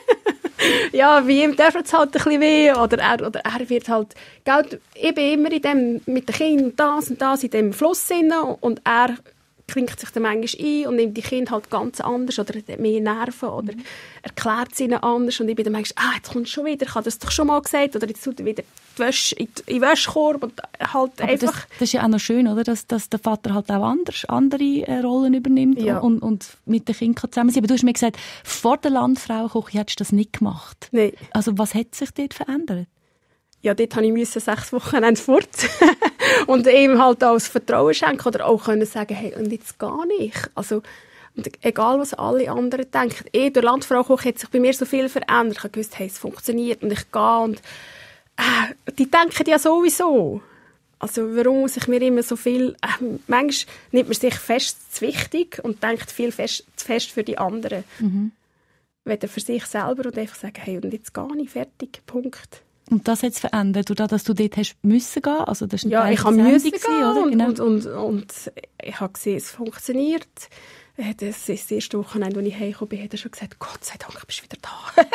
Ja, wie ihm darf es halt ein bisschen weh oder er, oder er wird halt, gell, ich bin immer in dem, mit den Kindern das und das in dem Fluss drin und er klingt sich dann manchmal ein und nimmt die Kinder halt ganz anders oder hat mehr Nerven oder mhm. erklärt es ihnen anders und ich bin dann manchmal, ah, jetzt kommt schon wieder, ich habe das doch schon mal gesagt oder jetzt tut er wieder die Wäsche in den Wäschkorb und halt aber einfach... Das, das ist ja auch noch schön, oder? Dass, dass der Vater halt auch anders, andere äh, Rollen übernimmt ja. und, und mit den Kindern zusammen sein. Aber du hast mir gesagt, vor der Landfrauenküche hättest du das nicht gemacht. Nein. Also was hat sich dort verändert? Ja, dort musste ich sechs Wochen fort und ihm halt auch das Vertrauen schenken oder auch können sagen, hey, und jetzt gar nicht. Also, und egal, was alle anderen denken. Eh, durch Landfrauenküche hat sich bei mir so viel verändert. Ich habe gewusst, hey, es funktioniert und ich gehe und äh, die denken ja sowieso. Also warum muss ich mir immer so viel... Äh, manchmal nimmt man sich fest zu wichtig und denkt viel fest, zu fest für die anderen. Mhm. Weder für sich selber und einfach sagen, hey, und jetzt gar nicht, fertig, Punkt. Und das hat es verändert, dadurch, dass du dort hast müssen gehen? Also das ist ein ja, Teil ich habe müssen gehen oder? Genau. Und, und, und, und ich habe gesehen, es funktioniert. Das ist das erste Wochenende, als ich heimgekommen bin, hat er schon gesagt, Gott sei Dank, bist du wieder da.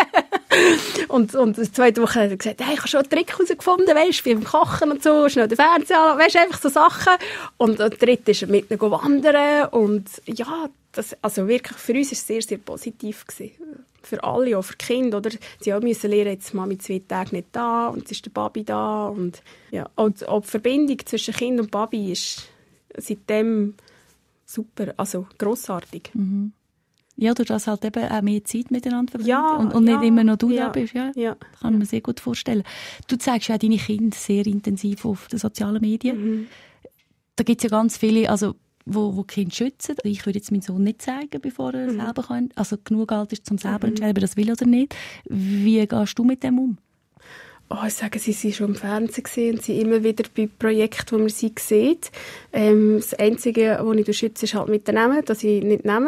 und, und in der zweiten Woche hat er gesagt, hey, ich habe schon einen Trick herausgefunden, weißt, beim Kochen und so, schnell den Fernseher an, weißt, einfach so Sachen. Und der dritte ist er mit ihnen wandern und ja, das, also wirklich für uns war es sehr, sehr positiv gewesen. Für alle, auch für die Kinder, oder? Sie auch müssen lernen, jetzt Mami zwei Tage nicht da und jetzt ist der Papi da und ja, und auch die Verbindung zwischen Kind und Papi ist seitdem super, also grossartig. Mhm. Ja, du hast halt eben auch mehr Zeit miteinander verbringen ja, und, und ja, nicht immer noch du ja, da bist. Ja, ja, das kann man sehr gut vorstellen. Du zeigst ja auch deine Kinder sehr intensiv auf den sozialen Medien. Mhm. Da gibt es ja ganz viele, also wo, wo Kinder schützen. Ich würde jetzt meinen Sohn nicht zeigen, bevor er mhm. selber kann, also genug alt ist, um selber mhm. entscheiden, ob er das will oder nicht. Wie gehst du mit dem um? Oh, ich sage, sie waren schon im Fernsehen gesehen und sind immer wieder bei Projekten, wo man sie sieht. Ähm, das Einzige, was ich schütze, ist halt mit den Namen, dass ich nicht Namen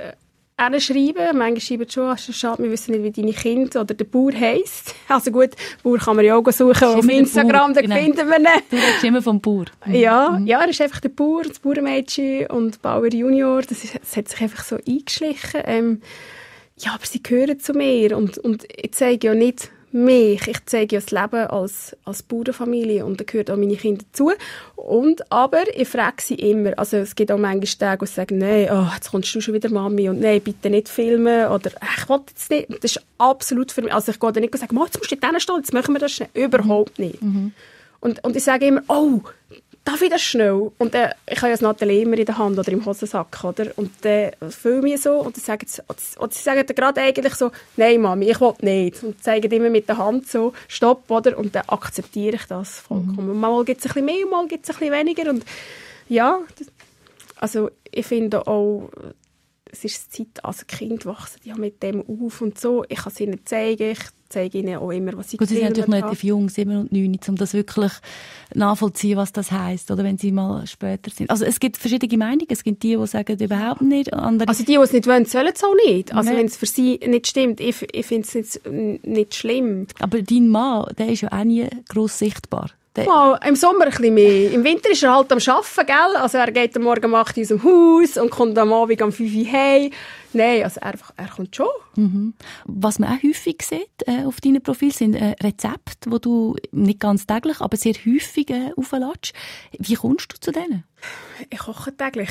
äh, schreibe. Manchmal schreiben schon, es ist schade, wir wissen nicht, wie deine Kinder oder der Bauer heisst. Also gut, Bauer kann man ja auch suchen auf Instagram, da genau. finden wir ihn. Du redest immer vom Bauer. Mhm. Ja, mhm. ja, er ist einfach der Bauer, das Bauernmädchen und Bauer Junior. Das, ist, das hat sich einfach so eingeschlichen. Ähm, ja, aber sie gehören zu mir und, und ich zeige ja nicht mich. Ich zeige ja das Leben als, als Bauernfamilie und da gehören auch meine Kinder dazu. Und, aber ich frage sie immer, also es gibt auch manchmal Tage, wo sie sagen, nein, oh, jetzt kommst du schon wieder, Mami, und nein, bitte nicht filmen, oder ich will jetzt nicht. Das ist absolut für mich, also ich gehe da nicht und sage, jetzt musst du in stehen, jetzt machen wir das schnell. Überhaupt nicht. Mhm. Und, und ich sage immer, oh, darf ich das schnell? Und äh, ich habe ja das Nathalie immer in der Hand oder im Hosensack, oder? Und dann äh, fühle ich mich so und dann sagen sie, oder sie sagen dann gerade eigentlich so, nein, Mami, ich will nicht. Und zeigen immer mit der Hand so, stopp, oder? Und dann akzeptiere ich das vollkommen. Mhm. Mal gibt es ein bisschen mehr, mal gibt es ein bisschen weniger. Und ja, also ich finde auch, es ist Zeit, also die Kinder wachsen ja mit dem auf und so. Ich kann es ihnen zeigen, ich zeige ihnen auch immer, was ich Gut, sie sind natürlich noch relativ jung, sieben und neun, um das wirklich nachvollziehen, was das heisst, oder wenn sie mal später sind. Also es gibt verschiedene Meinungen. Es gibt die, die sagen, überhaupt nicht. Andere also die, die es nicht wollen, sollen es auch nicht. Also nee. Wenn es für sie nicht stimmt, ich, ich finde es nicht, nicht schlimm. Aber dein Mann, der ist ja auch nie gross sichtbar. Mal, im Sommer ein bisschen mehr. Im Winter ist er halt am Arbeiten, gell? Also er geht am Morgen um acht Uhr aus dem Haus und kommt am Abend um fünf Uhr heim. Nein, also er, er kommt schon. Mhm. Was man auch häufig sieht äh, auf deinem Profil sind äh, Rezepte, die du nicht ganz täglich, aber sehr häufig äh, auflässt. Wie kommst du zu denen? Ich koche täglich.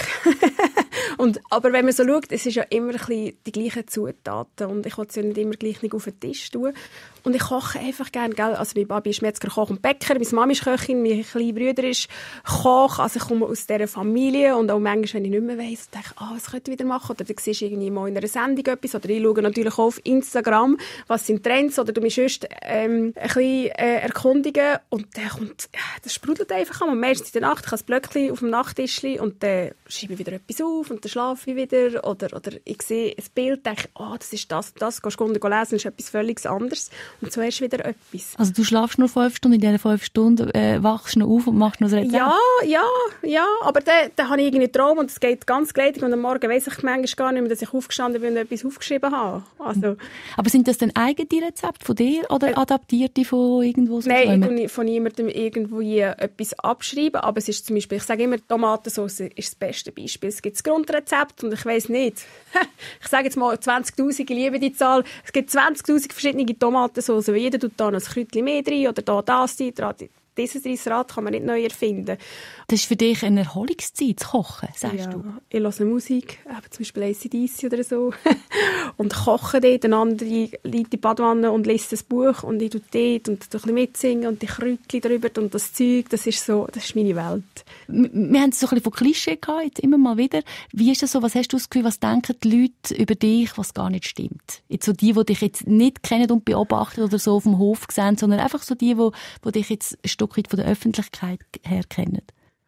und, aber wenn man so schaut, es ist ja immer ein bisschen die gleichen Zutaten und ich will sie ja nicht immer gleich nicht auf den Tisch tun. Und ich koche einfach gerne, gell? Also mein Papi ist Metzger, Koch und Bäcker, meine Mami ist Köchin, mein kleiner Bruder ist Koch, also ich komme aus dieser Familie und auch manchmal, wenn ich nicht mehr weiss, denke ich, ah, was könnte ich wieder machen? Oder dann siehst du irgendwie mal in einer Sendung etwas oder ich schaue natürlich auch auf Instagram, was sind Trends oder du mich sonst ähm, ein bisschen äh, erkundigen und dann kommt, ja, das sprudelt einfach an. Und meistens in der Nacht, ich habe ein Blöckchen auf dem Nachttischchen und dann schreibe ich wieder etwas auf und dann schlafe ich wieder oder, oder ich sehe ein Bild, denke, ah, oh, das ist das und das, gehst du lesen, das ist etwas völlig anderes und so erst wieder etwas. Also du schlafst nur fünf Stunden, in diesen fünf Stunden äh, wachst du noch auf und machst noch ein Rezept? Ja, ja, ja, aber dann, dann habe ich irgendwie einen Traum und es geht ganz gleitig und am Morgen weiss ich manchmal gar nicht mehr, dass ich aufgestanden bin und etwas aufgeschrieben habe. Also, aber sind das denn eigene Rezepte von dir oder äh, adaptierte von irgendwo? So nein, ich kann von niemandem irgendwo etwas abschreiben, aber es ist zum Beispiel, ich sage immer, Tomatensauce ist das beste Beispiel. Es gibt das Grundrezept und ich weiss nicht, ich sage jetzt mal zwanzigtausend, ich liebe die Zahl, es gibt zwanzigtausend verschiedene Tomatensauce, weil jeder tut da noch ein Kräutchen mehr drin oder da das drin, dieses Rad kann man nicht neu erfinden. Das ist für dich eine Erholungszeit, zu kochen, sagst ja, du? Ich höre Musik, zum Beispiel A C D C oder so. und koche dort, ein anderer liegt in die Badwanne und liest ein Buch und ich tue dort und ein bisschen mitsingen und die Kräutchen drüber und das Zeug, das ist so, das ist meine Welt. Wir, wir haben so ein bisschen von Klischee gehabt, jetzt immer mal wieder. Wie ist das so, was hast du das Gefühl, was denken die Leute über dich, was gar nicht stimmt? Jetzt so die, die dich jetzt nicht kennen und beobachten oder so auf dem Hof sehen, sondern einfach so die, die, die dich jetzt ein Stück weit von der Öffentlichkeit her kennen.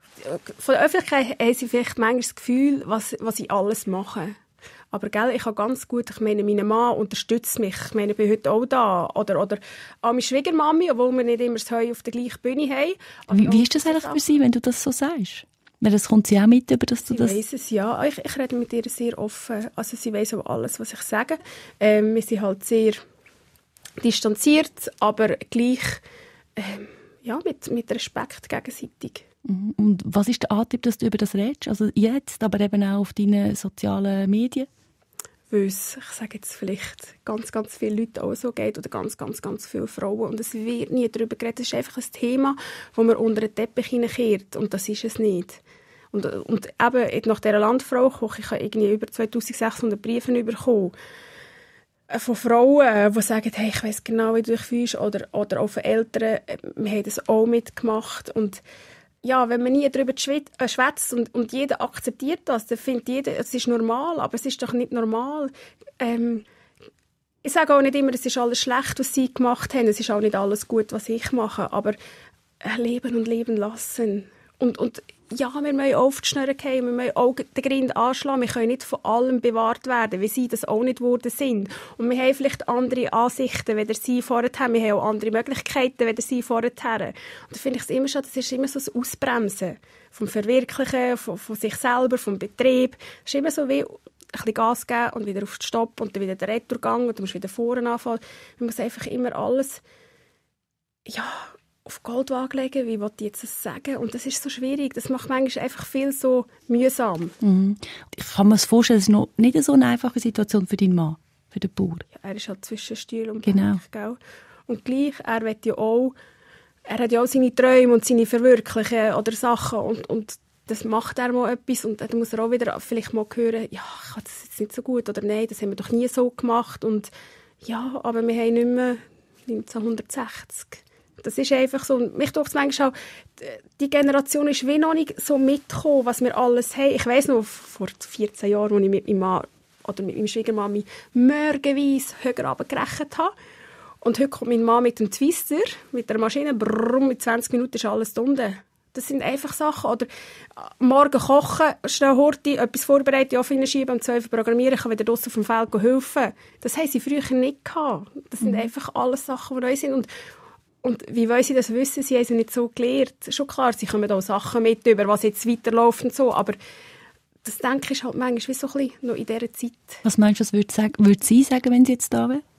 Von der Öffentlichkeit haben sie vielleicht manchmal das Gefühl, was, was ich alles mache. Aber gell, ich habe ganz gut, ich meine, mein Mann unterstützt mich. Ich meine, ich bin heute auch da. Oder, oder auch meine Schwiegermami, obwohl wir nicht immer das Heu auf der gleichen Bühne haben. Wie, wie ist das eigentlich für sie, wenn du das so sagst? Weil das kommt sie auch mit, über dass du sie das... Sie weiss es, ja. Ich, ich rede mit ihr sehr offen. Also sie weiss auch alles, was ich sage. Ähm, wir sind halt sehr distanziert, aber gleich ähm, ja, mit, mit Respekt gegenseitig. Und was ist der Antrieb, dass du über das redest? Also jetzt, aber eben auch auf deinen sozialen Medien? weil es, ich sage jetzt vielleicht, ganz, ganz viele Leute auch so geht oder ganz, ganz, ganz viele Frauen. Und es wird nie darüber geredet. Es ist einfach ein Thema, das man unter den Teppich hineinkehrt. Und das ist es nicht. Und, und eben nach dieser Landfrau-Koche, ich habe irgendwie über zweitausendsechshundert Briefe bekommen von Frauen, die sagen, hey, ich weiss genau, wie du dich fühlst. Oder, oder auch von Eltern, wir haben das auch mitgemacht. Und ja, wenn man nie darüber schwätzt und, und jeder akzeptiert das, dann findet jeder, es ist normal, aber es ist doch nicht normal. Ähm, ich sage auch nicht immer, es ist alles schlecht, was sie gemacht haben, es ist auch nicht alles gut, was ich mache, aber leben und leben lassen. Und, und ja, wir müssen auf die Schnurren gehen, wir müssen auch den Grind anschlagen, wir können nicht von allem bewahrt werden, wie sie das auch nicht geworden sind. Und wir haben vielleicht andere Ansichten, wie sie vorher haben, wir haben auch andere Möglichkeiten, wie sie vorher haben. Und da finde ich es immer schon, das ist immer so ein Ausbremsen vom Verwirklichen, von, von sich selber, vom Betrieb. Es ist immer so wie ein bisschen Gas geben und wieder auf den Stopp und dann wieder den Retourgang und du musst wieder vorne anfangen. Man muss einfach immer alles, ja, auf Goldwaage legen, wie will ich jetzt das sagen? Und das ist so schwierig. Das macht manchmal einfach viel so mühsam. Mhm. Ich kann mir das vorstellen, es ist noch nicht so eine einfache Situation für deinen Mann, für den Bauer. Ja, er ist halt zwischen Stuhl und genau. Bank, gell? Und gleich, er will ja auch, er hat ja auch seine Träume und seine Verwirklichen oder Sachen und, und das macht er mal etwas und dann muss er auch wieder vielleicht mal hören, ja, ich habe das jetzt nicht so gut oder nein, das haben wir doch nie so gemacht und ja, aber wir haben nicht mehr neunzehnhundertsechzig. Das ist einfach so. Und mich denkt es manchmal auch, die Generation ist wie noch nicht so mitgekommen, was wir alles haben. Ich weiss noch, vor vierzehn Jahren, als ich mit meinem Mann oder mit meiner Schwiegermami morgenweise höher runtergerechnet habe. Und heute kommt mein Mann mit dem Twister, mit der Maschine, brrr, mit zwanzig Minuten ist alles unten. Das sind einfach Sachen. Oder morgen kochen, schnell Horti, etwas vorbereiten, auf hinschieben, um zwölf programmieren, ich kann wieder draussen auf dem Feld helfen. Das haben sie früher nicht gehabt. Das sind mhm. einfach alles Sachen, die neu sind. Und Und wie wollen sie das wissen? Sie haben es nicht so gelernt. Schon klar, sie kommen auch Sachen mit, über was jetzt weiterläuft und so, aber das denke ich halt manchmal wie so ein bisschen noch in dieser Zeit. Was meinst du, was würde, sagen, würde sie sagen, wenn sie jetzt da wäre?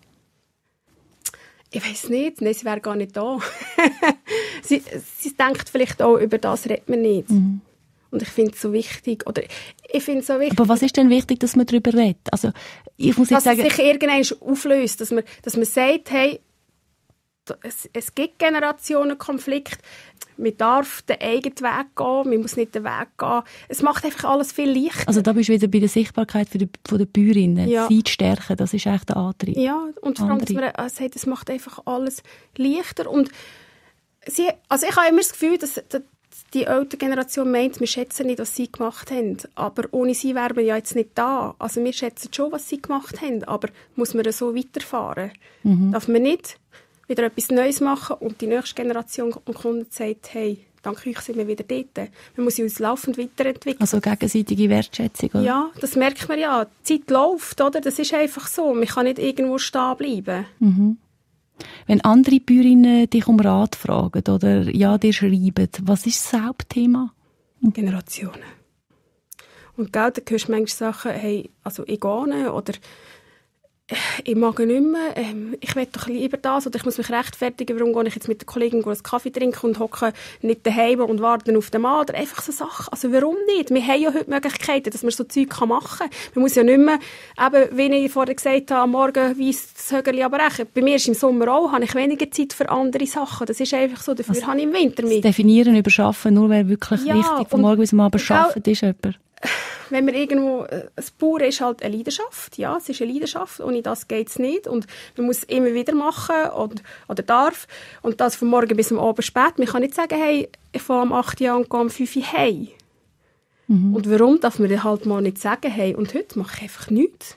Ich weiss nicht. Nein, sie wäre gar nicht da. sie, sie denkt vielleicht auch, über das redet man nicht. Mhm. Und ich finde es so wichtig. Oder ich finde so wichtig. Aber was ist denn wichtig, dass man darüber redet? Also, ich muss jetzt dass sagen, es sich irgendwann auflöst, dass man, dass man sagt, hey, Es, es gibt Generationenkonflikte. Man darf den eigenen Weg gehen, man muss nicht den Weg gehen. Es macht einfach alles viel leichter. Also da bist du wieder bei der Sichtbarkeit für die, von der Bäuerinnen. Ja. Sie zu stärken, das ist eigentlich der Antrieb. Ja, und vor allem, dass man sagt, es macht einfach alles leichter. Und sie, also ich habe immer das Gefühl, dass, dass die ältere Generation meint, wir schätzen nicht, was sie gemacht haben. Aber ohne sie wären wir ja jetzt nicht da. Also wir schätzen schon, was sie gemacht haben, aber muss man so weiterfahren? Mhm. Darf man nicht wieder etwas Neues machen und die nächste Generation und Kunden sagt, hey, dank euch sind wir wieder dort. Man muss uns laufend weiterentwickeln. Also gegenseitige Wertschätzung, oder? Ja, das merkt man ja. Die Zeit läuft, oder? Das ist einfach so. Man kann nicht irgendwo stehen bleiben. Mhm. Wenn andere Bäuerinnen dich um Rat fragen oder ja, dir schreiben, was ist das Hauptthema? Generationen. Und gell, da hörst du manchmal Sachen, hey, also ich gehe nicht, oder ich mag nicht mehr, ähm, ich will doch lieber das, oder ich muss mich rechtfertigen, warum gehe ich jetzt mit der Kollegin einen Kaffee trinken und hocke nicht daheim und warte auf den Mann, oder einfach so Sachen. Also warum nicht? Wir haben ja heute Möglichkeiten, dass man so Zeug machen kann. Man muss ja nicht mehr, eben, wie ich vorher gesagt habe, am Morgen weiss das Högerli abbrechen. Bei mir ist im Sommer auch, habe ich weniger Zeit für andere Sachen. Das ist einfach so, dafür also, habe ich im Winter mit. Das Definieren über Arbeiten, nur wer wirklich ja, wichtig von morgen bis am Abend arbeitet, ist jemand. Wenn man irgendwo, das Bauern ist halt eine Leidenschaft, ja, es ist eine Leidenschaft, ohne das geht es nicht und man muss es immer wieder machen und, oder darf und das von morgen bis am Abend spät. Man kann nicht sagen, hey, ich fahre am acht Jahr und gehe am fünf Uhr heim. Mhm. Und warum darf man halt mal nicht sagen, hey, und heute mache ich einfach nichts.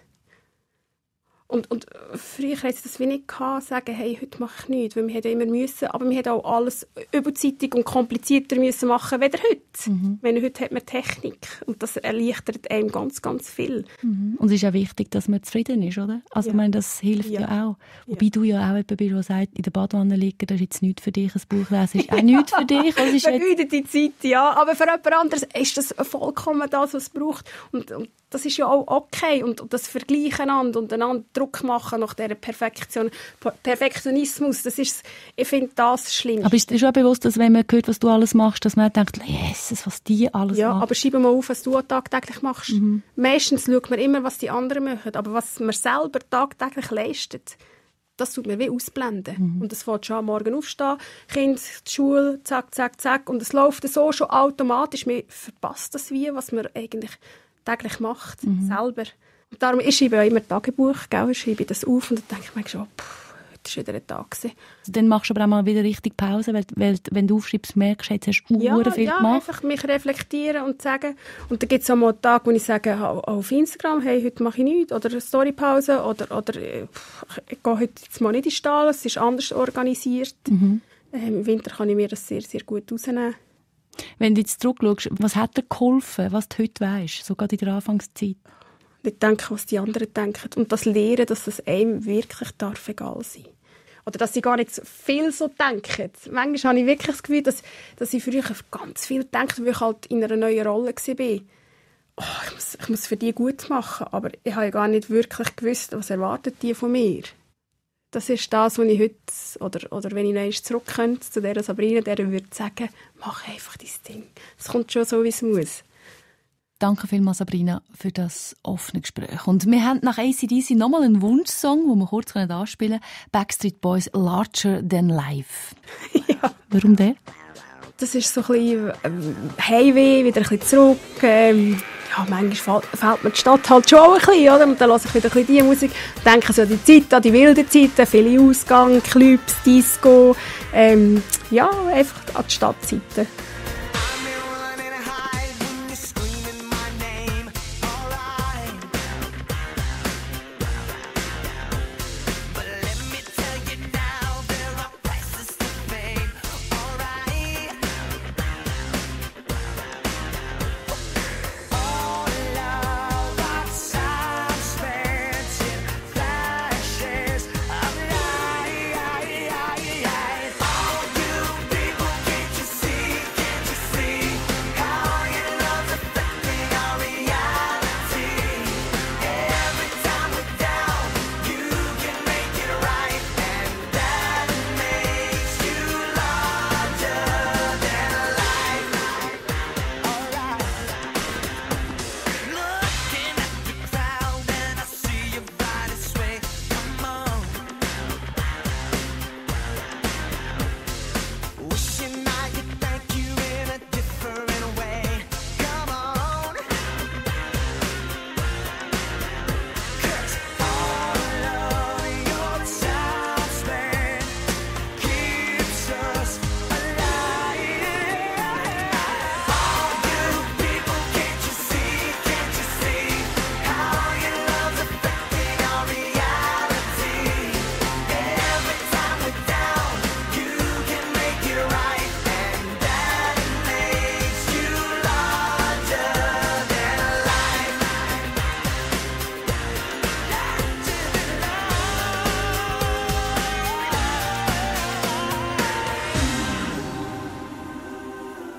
Und, und früher hätte es das wie nicht gehabt, sagen, hey, heute mache ich nichts, weil wir hätten immer müssen, aber wir hätten auch alles überzeitig und komplizierter müssen machen, weder heute. Mhm. Wenn heute hat man Technik und das erleichtert einem ganz, ganz viel. Mhm. Und es ist auch wichtig, dass man zufrieden ist, oder? Also ja. Ich meine, das hilft ja, ja auch. Wobei ja. du ja auch jemand bist, der sagt, in der Badewanne liegen, das ist jetzt nichts für dich, ein Buchlesen ist auch nichts für dich. Das ist jetzt... die Zeit, ja, aber für jemand anderes ist das vollkommen das, was es braucht. Und, und das ist ja auch okay und, und das Vergleichen und einander Druck machen nach dieser Perfektion, Perfektionismus. Das ist, ich finde das schlimm. Aber ist dir schon bewusst, dass wenn man hört, was du alles machst, dass man denkt, Jesus, was die alles ja, machen? Ja, aber schreib mal auf, was du tagtäglich machst. Mhm. Meistens schaut man immer, was die anderen machen, aber was man selber tagtäglich leistet, das tut man wie ausblenden. Mhm. Und das fängt schon am Morgen aufstehen, Kind, die Schule, zack, zack, zack. Und es läuft so schon automatisch. Man verpasst das wie, was man eigentlich täglich macht, mhm. selber. Und darum, ich schreibe ja immer Tagebuch, gell? Ich schreibe das auf und dann denke ich mir schon, pff, heute war wieder ein Tag. Also dann machst du aber auch mal wieder richtig Pause, weil, weil wenn du aufschreibst, merkst du, jetzt hast du ja, viel ja, gemacht. Ja, einfach mich reflektieren und sagen. Und dann gibt es auch mal einen Tag, wo ich sage, auf Instagram, hey, heute mache ich nichts, oder eine Storypause, oder, oder ich gehe heute jetzt mal nicht in den Stall, es ist anders organisiert. Mhm. Ähm, Im Winter kann ich mir das sehr, sehr gut rausnehmen. Wenn du jetzt zurückschaust, was hat dir geholfen, was du heute weisst, so gerade in der Anfangszeit? Nicht denken, was die anderen denken. Und das Lernen, dass es einem wirklich darf egal sein. Oder dass sie gar nicht so viel so denken. Manchmal habe ich wirklich das Gefühl, dass, dass ich früher ganz viel denke, weil ich halt in einer neuen Rolle war. Oh, ich muss, ich muss für die gut machen. Aber ich habe ja gar nicht wirklich gewusst, was erwartet die von mir. Das ist das, was ich heute, oder, oder wenn ich noch zurück könnte, zu dieser Sabrina, der würde sagen, mach einfach dein Ding. Es kommt schon so, wie es muss. Danke vielmals, Sabrina, für das offene Gespräch. Und wir haben nach A C D C nochmal einen Wunschsong, den wir kurz anspielen können. Backstreet Boys, «Larger Than Life». Ja. Warum der? Das ist so ein bisschen ähm, Heimweh, wieder ein bisschen zurück. Ähm, ja, manchmal fällt, fällt mir die Stadt halt schon auch ein bisschen, oder? Und dann höre ich wieder ein bisschen diese Musik. Denke so an die Zeit, an die wilden Zeiten, viele Ausgänge, Clubs, Disco. Ähm, ja, einfach an die Stadtzeiten.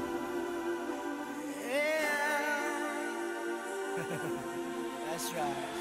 That's right.